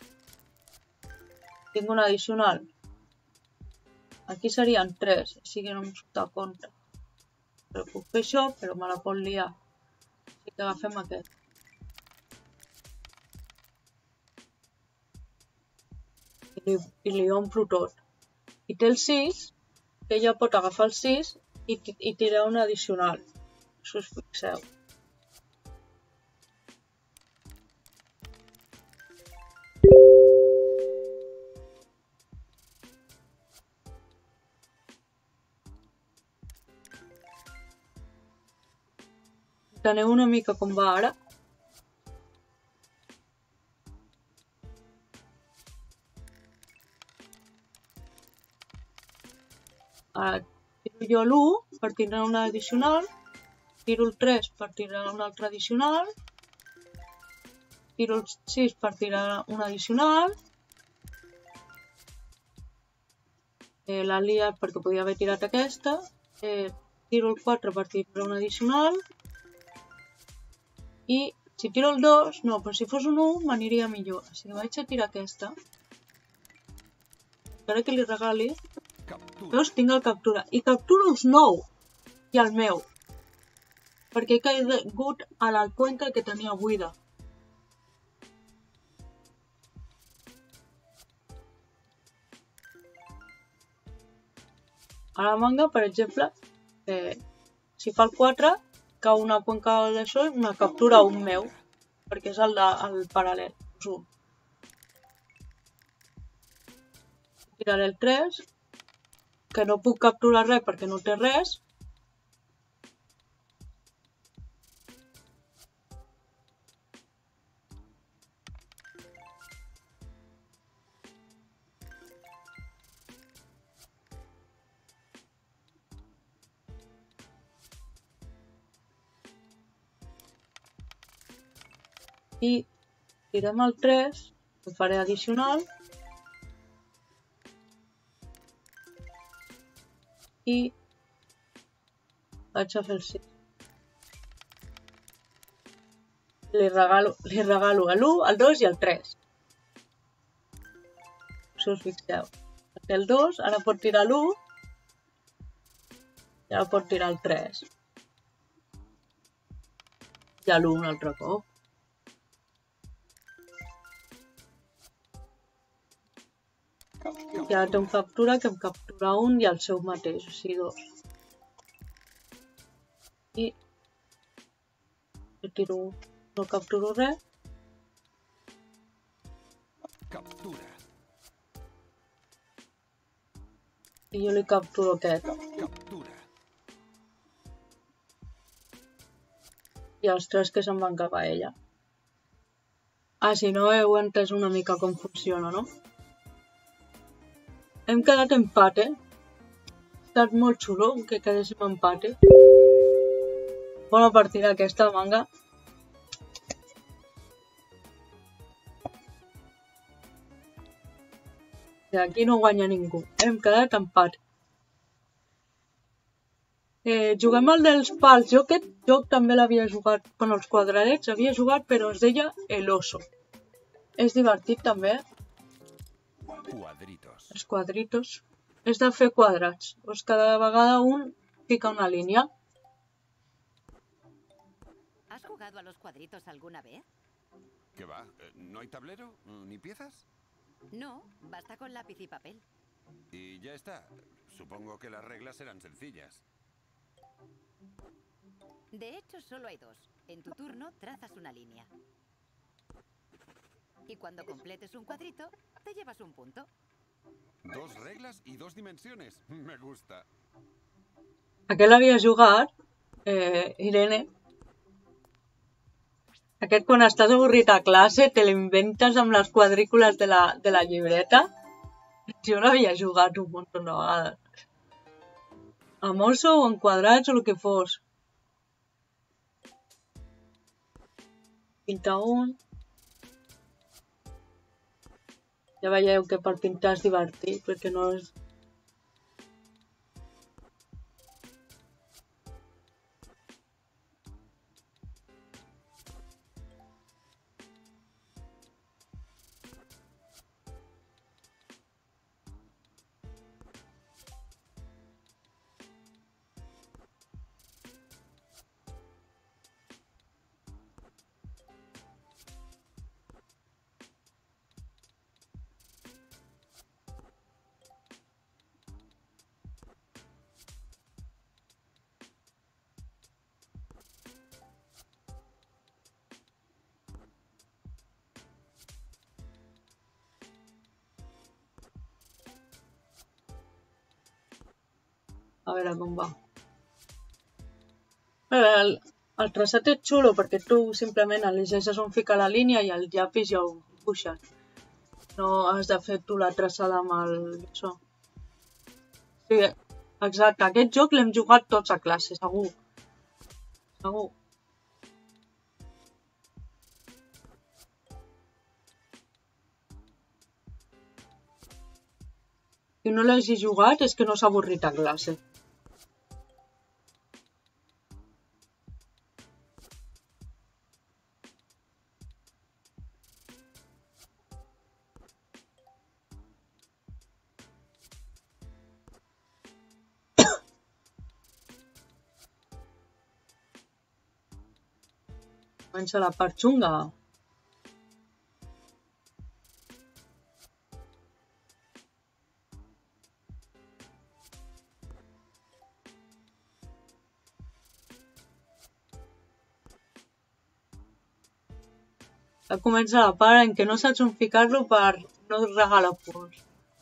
Tinc un addicional. Aquí serien 3, així que no em surt a compte. Però puc fer això, però me la pot liar. Així que agafem aquest. I li omplo tot. I té el 6, que ella pot agafar el 6 i tirar un addicional. Això us fixeu. Enteneu una mica com va ara? Ara tiro jo l'1 per tirar una addicional, tiro el 3 per tirar una altra addicional, tiro el 6 per tirar una addicional, l'ha liat perquè podia haver tirat aquesta, tiro el 4 per tirar una addicional, i si tiro el 2, no, però si fos un 1 m'aniria millor. Si vaig a tirar aquesta, encara que li regali, veus, tinc el captura. I capturo els 9 i el meu, perquè he caigut a la cuenca que tenia buida. A la manga, per exemple, si fa el 4, cau una cuenca d'això i una captura un meu, perquè és el paral·lel. Tiraré el 3, que no puc capturar res perquè no té res. I tirem el 3, que faré addicional, i vaig a fer el 6. Li regalo l'1, el 2 i el 3. Si us fixeu. Té el 2, ara pot tirar l'1 i ara pot tirar el 3. I l'1 un altre cop. I ara té un captura que em captura un i el seu mateix, o sigui 2. I tiro un, no capturo res. Captura. I jo li capturo aquest. Captura. I els 3 que se'n van cap a ella. Si no heu entès una mica com funciona, no? Hem quedat empat, Ha estat molt xulo que quedéssim empat, Bona partida aquesta, manga. I aquí no guanya ningú. Hem quedat empat. Juguem al dels pals. Jo aquest joc també l'havia jugat con els quadradets. Havia jugat però es deia El Oso. És divertit també. Cuadritos. Els quadritos. És de fer quadrats. Doncs cada vegada un fica una línia. ¿Has jugado a los cuadritos alguna vez? ¿Qué va? ¿No hay tablero? ¿Ni piezas? No, basta con lápiz y papel. Y ya está. Supongo que las reglas eran sencillas. De hecho, solo hay dos. En tu turno trazas una línea. Y cuando completes un cuadrito, te llevas un punto. 2 reglas y 2 dimensiones. Me gusta. Aquest l'havia jugat, Irene. Aquest quan estàs avorrit a classe te l'inventes amb les quadrícules de la llibreta. Jo l'havia jugat un munt de vegades. Amb oso o en quadrats o el que fos. Pinta un. Ja veieu que per pintar és divertit, perquè no és... A veure com va. El traçat és xulo perquè tu simplement elegeixes on ficar la línia i el llapis ja ho dibuixes. No has de fer tu la traçada amb el... Això. Sí, exacte. Aquest joc l'hem jugat tots a classe, segur. Segur. Si no l'hagi jugat és que no s'ha avorrit a classe. Comença la part xunga. Comença la part en què no saps on ficar-lo per no regalar punts.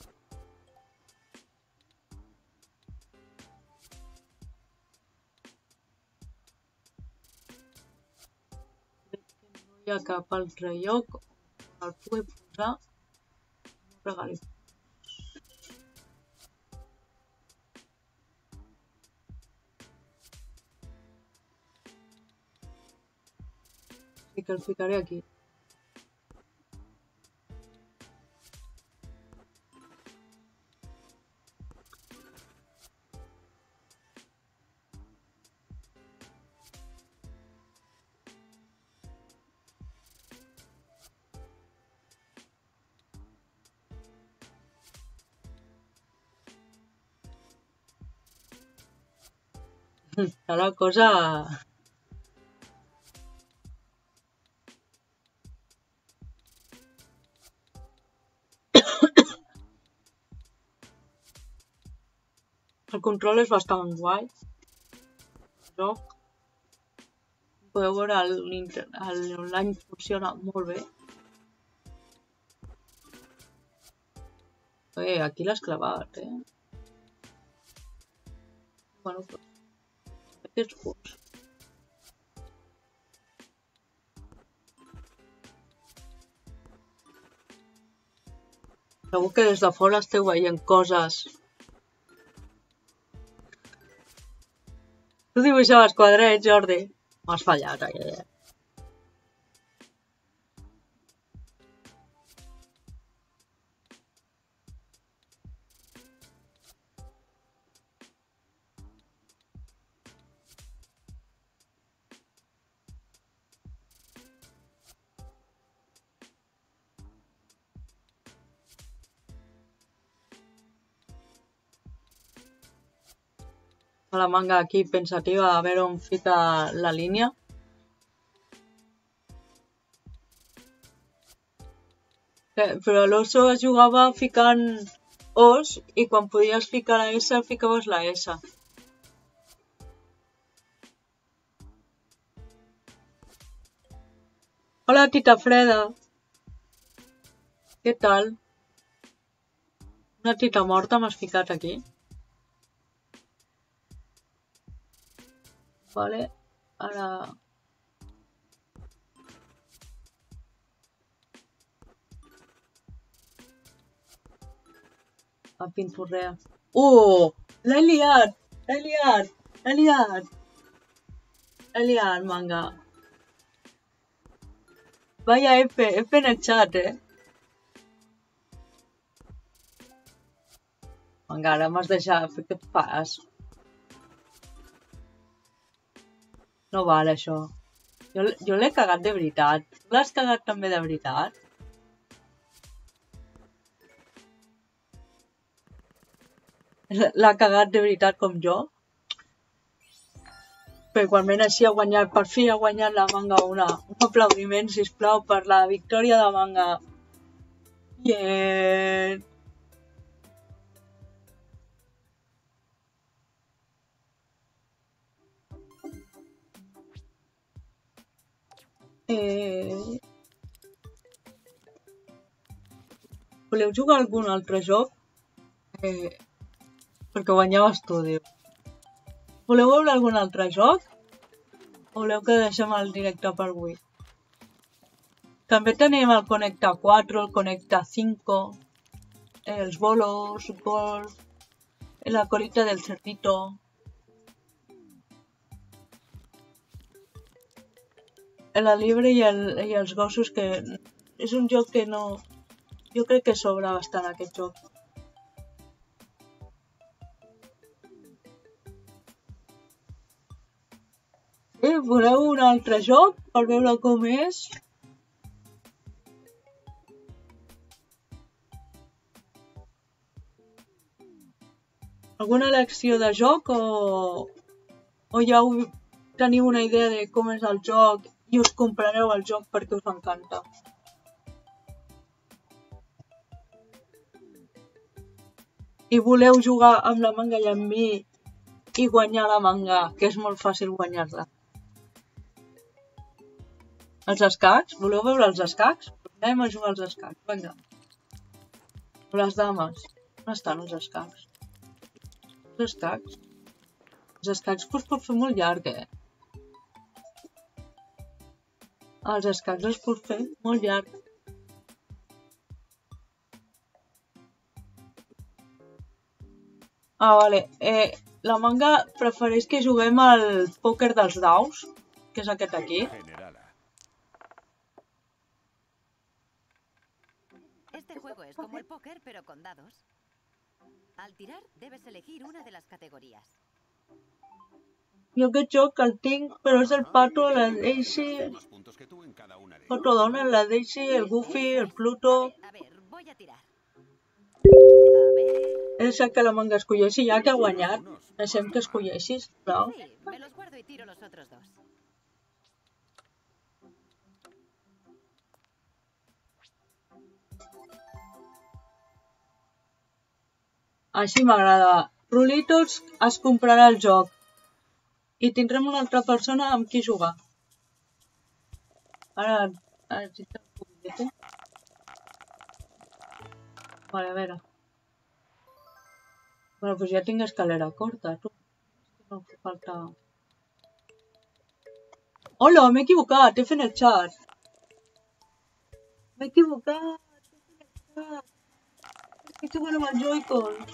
No hi ha cap altre lloc on el pugui posar. No regali punts. Sí que el ficaré aquí. Està la cosa... El control és bastant guai. Podeu veure l'online funciona molt bé. Aquí l'has clavat, Bueno, pues... Aquests punts. Segur que des de fora esteu veient coses. Tu dibuixaves quadrets, Jordi. M'has fallat, aquella. La manga aquí pensativa a veure on fica la línia. Però l'oso es jugava ficant os i quan podies ficar la S ficaves la S. Hola, tita Freda. Què tal? Una tita morta m'has ficat aquí. Vale, ara... A pinturrea. L'he liat! L'he liat! L'he liat! L'he liat, manga. Vaya F en el chat, Manga, ara m'has deixat... Què et fas? No val, això. Jo l'he cagat de veritat. L'has cagat també de veritat? L'ha cagat de veritat com jo? Però igualment així ha guanyat, per fi ha guanyat la manga un aplaudiment, sisplau, per la victòria de manga. Yeah. Voleu jugar a algun altre joc? Perquè guanyaves tu, diu. Voleu veure algun altre joc? O voleu que deixem el directe per avui? També tenim el Conecta 4, el Conecta 5, els bolos, golf, la colita del cerdito. La libre i els gossos, que és un joc que no... Jo crec que sobra bastant aquest joc. Voleu un altre joc per veure com és? Alguna elecció de joc o ja teniu una idea de com és el joc i us comprareu el joc perquè us encanta? I voleu jugar amb la manga i amb mi i guanyar la manga, que és molt fàcil guanyar-la. Els escacs? Voleu veure els escacs? Anem a jugar als escacs, vinga. O les dames. On estan els escacs? Els escacs? Els escacs que us pot fer molt llarg, Els escacs els pot fer molt llarg. Vale. La manga prefereix que juguem al pòquer dels daus, que és aquest aquí. Este juego es como el póker, pero con dados. Al tirar, debes elegir una de las categorías. Jo aquest joc el tinc, però és el Pato, la Daisy, Pato Donald, la Daisy, el Goofy, el Pluto. A ver, voy a tirar. A ver... He deixat que la manga escolleixi, ja que ha guanyat. Deixem que escolleixis, sisplau. Sí, me los guardo y tiro los otros dos. Així m'agrada. Rulitos es comprarà el joc. I tindrem una altra persona amb qui jugar. Ara necessito un poquet. Vale, a veure. Bueno, pues ja tinc escalera corta, tu. No fa falta... Hola, m'he equivocat, F en el chat. M'he equivocat, F en el chat. Estic jugant amb el Joy-Con.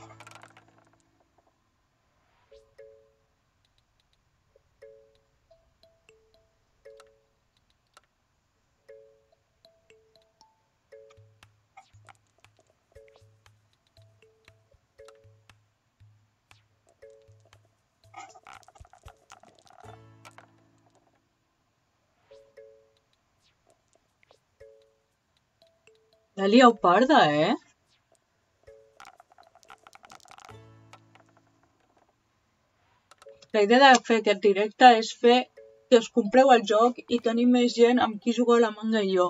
La liau parda, La idea de fer aquest directe és fer que us compreu el joc i tenir més gent amb qui jugar a la manga i jo.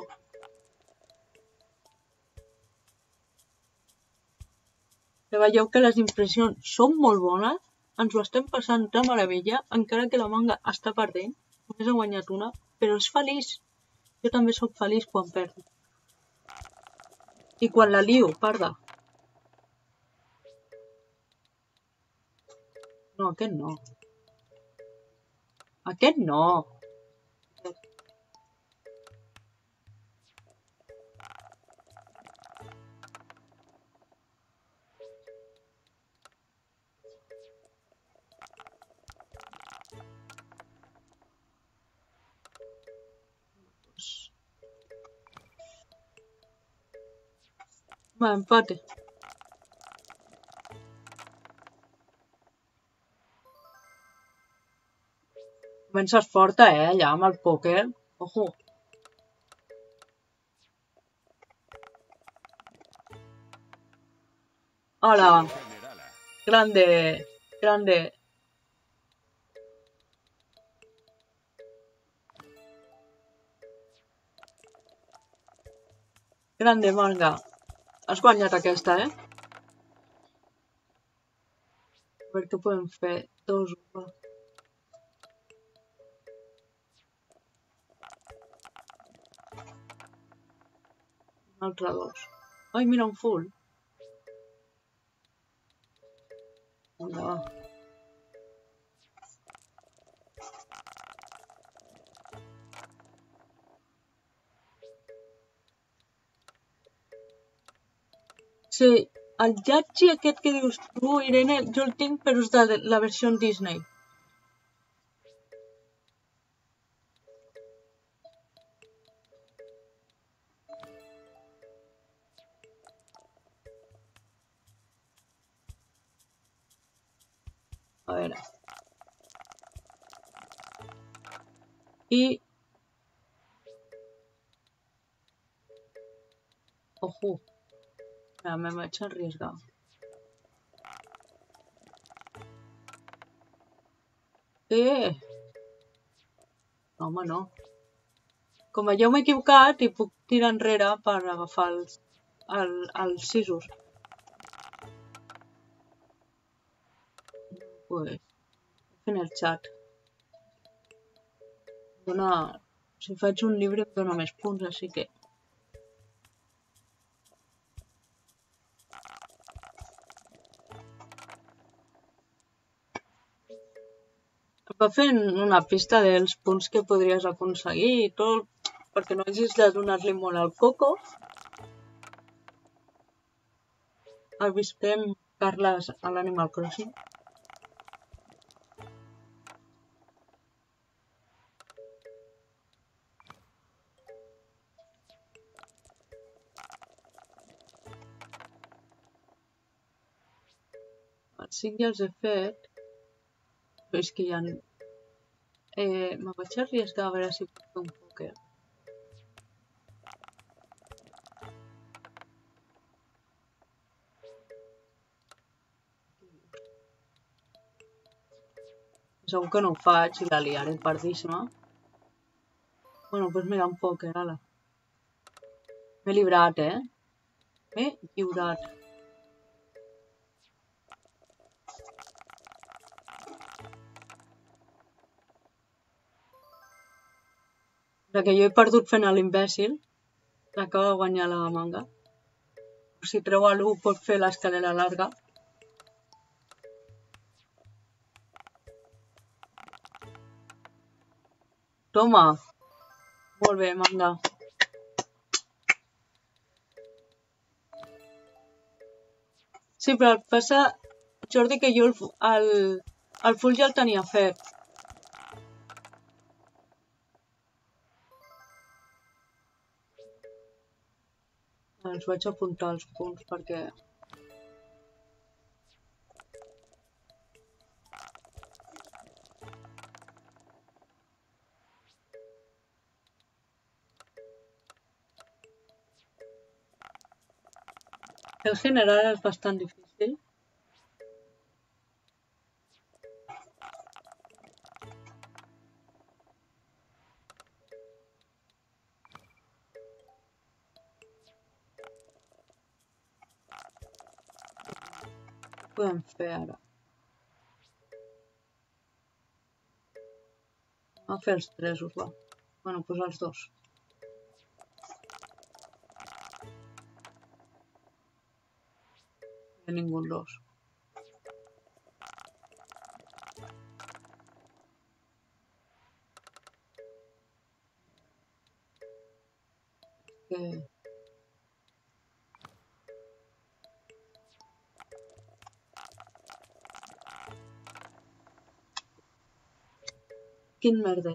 Que veieu que les impressions són molt bones, ens ho estem passant de meravella, encara que la manga està perdent, només ha guanyat una, però és feliç. Jo també sóc feliç quan perdo. I quan la lio, parda. No, aquest no. Aquest no. Va, empate. Comences forta, allà amb el pòquer. Ojo. Hola. Generala. Grande. Grande. Grande, manga. Has guanyat aquesta, A veure què podem fer. 2, 1. Un altre 2. Ai, mira, un full. Vinga, va. Sí, el Jatgi aquest que dius tu, Irene, jo el tinc, però és de la versió Disney. A veure. I... Ojo. Mira, me vaig arriesgar. No, home, no. Com veieu, m'he equivocat i puc tirar enrere per agafar els sisos. Pues, fent el xat. Si faig un llibre em dona més punts, així que... Va fent una pista dels punts que podries aconseguir i tot, perquè no hagis de donar-li molt al coco. Avistem Carles a l'Animal Crossing. Els 5 ja els he fet. Però és que ja... me vaig arriesgar a veure si puc fer un pòquer. Segur que no ho faig i la liaré pardíssima. Bueno, doncs mira, un pòquer, ala. M'he lliurat, M'he lliurat. La que jo he perdut fent l'imbècil, l'acaba de guanyar la manga. Si treu a l'1 pot fer l'escalera larga. Toma! Molt bé, manga. Sí, però el passa, Jordi, que jo el full ja el tenia fet. Els vaig apuntar els punts perquè... El general és bastant difícil. Què podem fer ara? A fer els 3, va. Bueno, doncs els 2. No hi ha ningú 2. Que... Quin merder.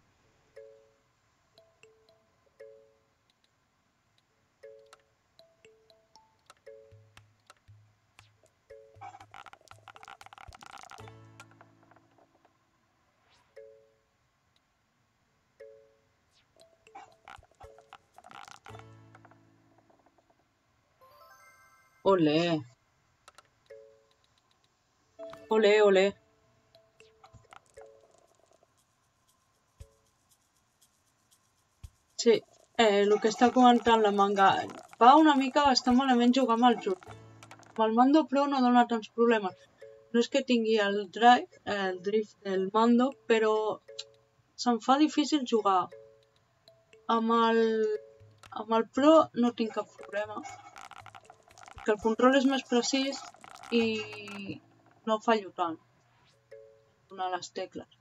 Olé. Olé, olé. Sí, el que està comentant la manga va una mica bastant malament jugar amb el joc. Amb el Mando Pro no dona tants problemes. No és que tingui el drift del Mando, però se'm fa difícil jugar. Amb el Pro no tinc cap problema. Que el control és més precís i no fallo tant. Donar les tecles.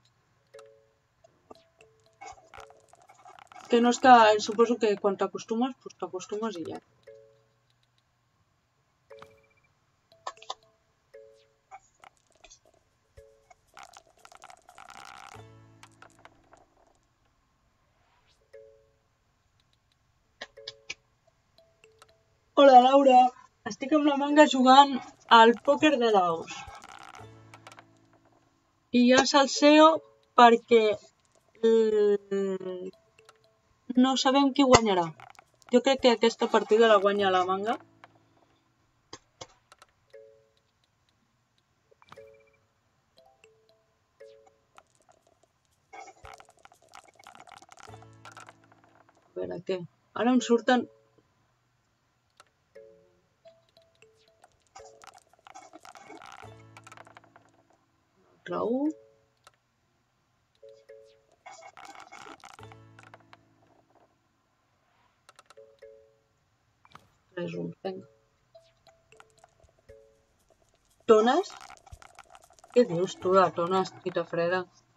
Que no és que suposo que quan t'acostumes, doncs t'acostumes i ja. Hola Laura, estic amb la manga jugant al pòquer de daus. I ja salseo perquè no sabem qui guanyarà. Jo crec que aquesta partida la guanya la manga. A veure què. Ara em surten... Raúl... 3-1, vinga. Tones? Què dius tu de tones, tita freda?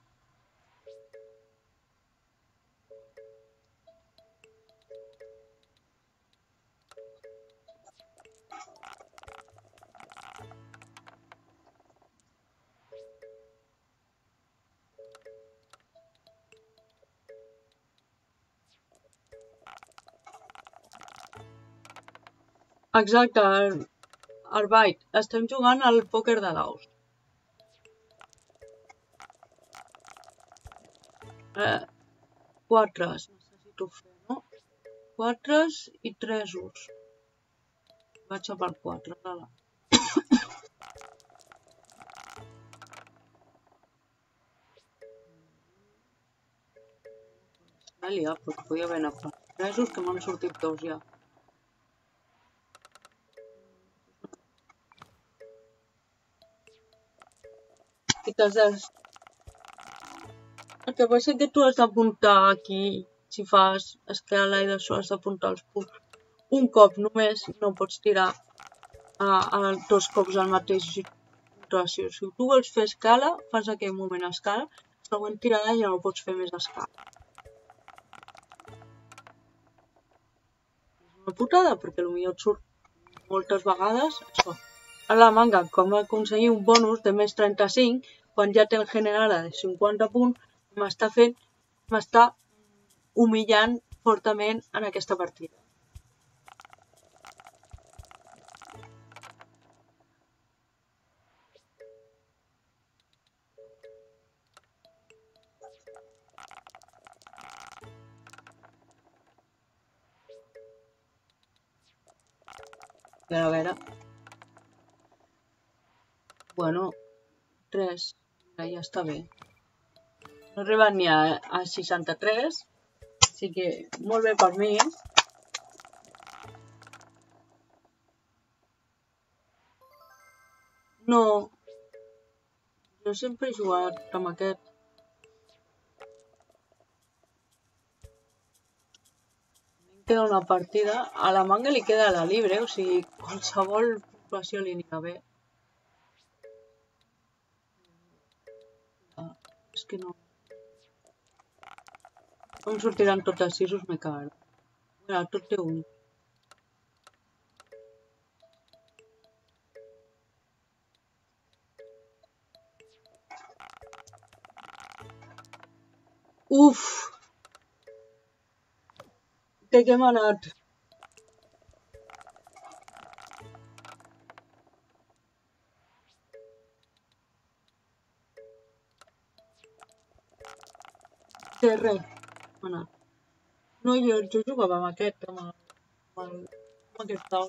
Exacte, Arbait, estem jugant al pòquer de daus. 4 necessito fer, no? 4 i 3 us. Vaig a per 4, ala. M'he liat, però que podia haver anat per 3 us, que m'han sortit 2 ja. I t'has... El que passa és que tu has d'apuntar aquí, si fas escala i d'això has d'apuntar els punts. Un cop només, no pots tirar a 2 cops al mateix puntuació. Si tu vols fer escala, fas aquell moment escala, la següent tirada ja no pots fer més escala. És una putada, perquè potser et surt moltes vegades això. A la manga, com aconseguir un bonus de més 35, quan ja té el general de 50 punts, m'està humillant fortament en aquesta partida. A veure. Bueno, 3. Ja està bé. No arriba ni a 63. Així que molt bé per mi. No. Jo sempre he jugat amb aquest. Queda una partida. A la manga li queda la libre, o sigui, qualsevol puntuació li anirà bé. És que no. No em sortiran tots els 6, me cagarà. Mira, tot té un. Uf! De què m'ha anat? De res. M'ha anat. No, jo jugava amb aquest, amb aquest tal.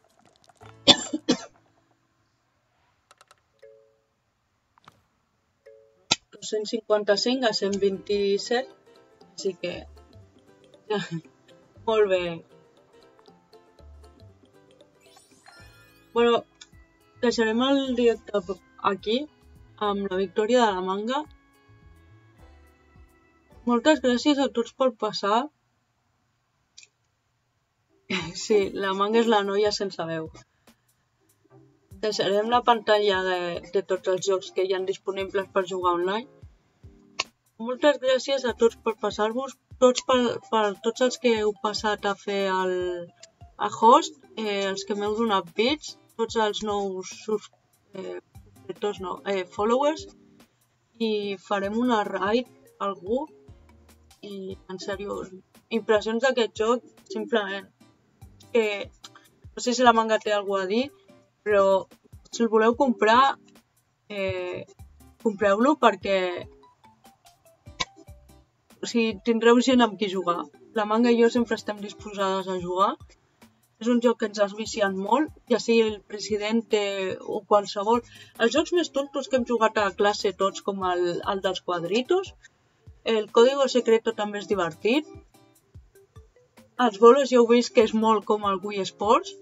255 a 127, així que molt bé. Bueno, deixarem el directe aquí, amb la victòria de la manga. Moltes gràcies a tots per passar. Sí, la manga és la noia sense veu. Deixarem la pantalla de tots els jocs que hi ha disponibles per jugar online. Moltes gràcies a tots per passar-vos, per tots els que heu passat a fer a host, els que m'heu donat bits, tots els nous subscriptors, followers, i farem una raid a algú, i en sèrio, impressions d'aquest joc, simplement, que no sé si la manga té alguna a dir, però si el voleu comprar, compreu-lo perquè tindreu gent amb qui jugar. La manga i jo sempre estem disposades a jugar. És un joc que ens has viciat molt, ja sigui el Presidente o qualsevol. Els jocs més tontos que hem jugat a classe tots, com el dels quadritos. El Código Secreto també és divertit. Els bolos ja heu vist que és molt com el Wii Sports.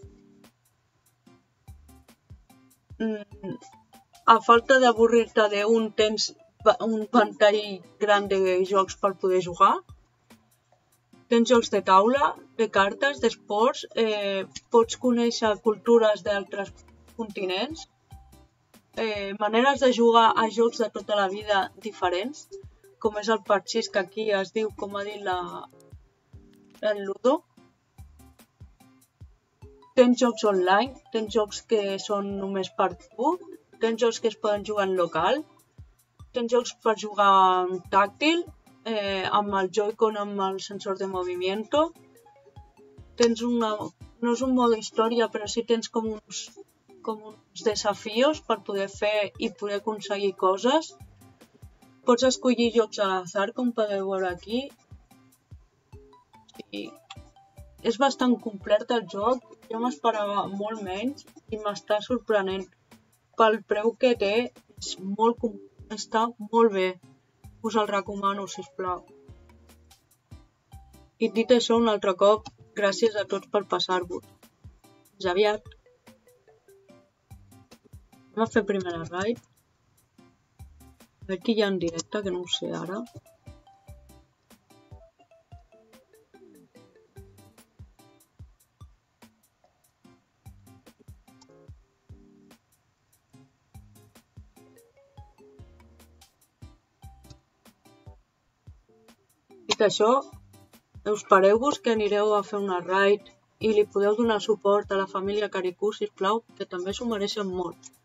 A falta d'avorrir-te d'un, tens un ventall gran de jocs per poder jugar. Tens jocs de taula, de cartes, d'esports, pots conèixer cultures d'altres continents, maneres de jugar a jocs de tota la vida diferents, com és el parxís, que aquí es diu, com ha dit el Ludo. Tens jocs online, tens jocs que són només per tu, tens jocs que es poden jugar en local, tens jocs per jugar en tàctil, amb el Joy-Con, amb el sensor de movimiento. Tens no és un mode història, però sí tens com uns desafios per poder fer i poder aconseguir coses. Pots escollir jocs a l'azar, com podeu veure aquí. I és bastant complet el joc, jo m'esperava molt menys i m'està sorprenent. Pel preu que té, està molt bé. Us el recomano, sisplau. I dit això, un altre cop, gràcies a tots per passar-vos. Fins aviat. Anem a fer primer la raid. A veure qui hi ha en directe, que no ho sé ara. Dit això, espereu-vos que anireu a fer una raid i li podeu donar suport a la família Caricú, sisplau, que també s'ho mereixen molt.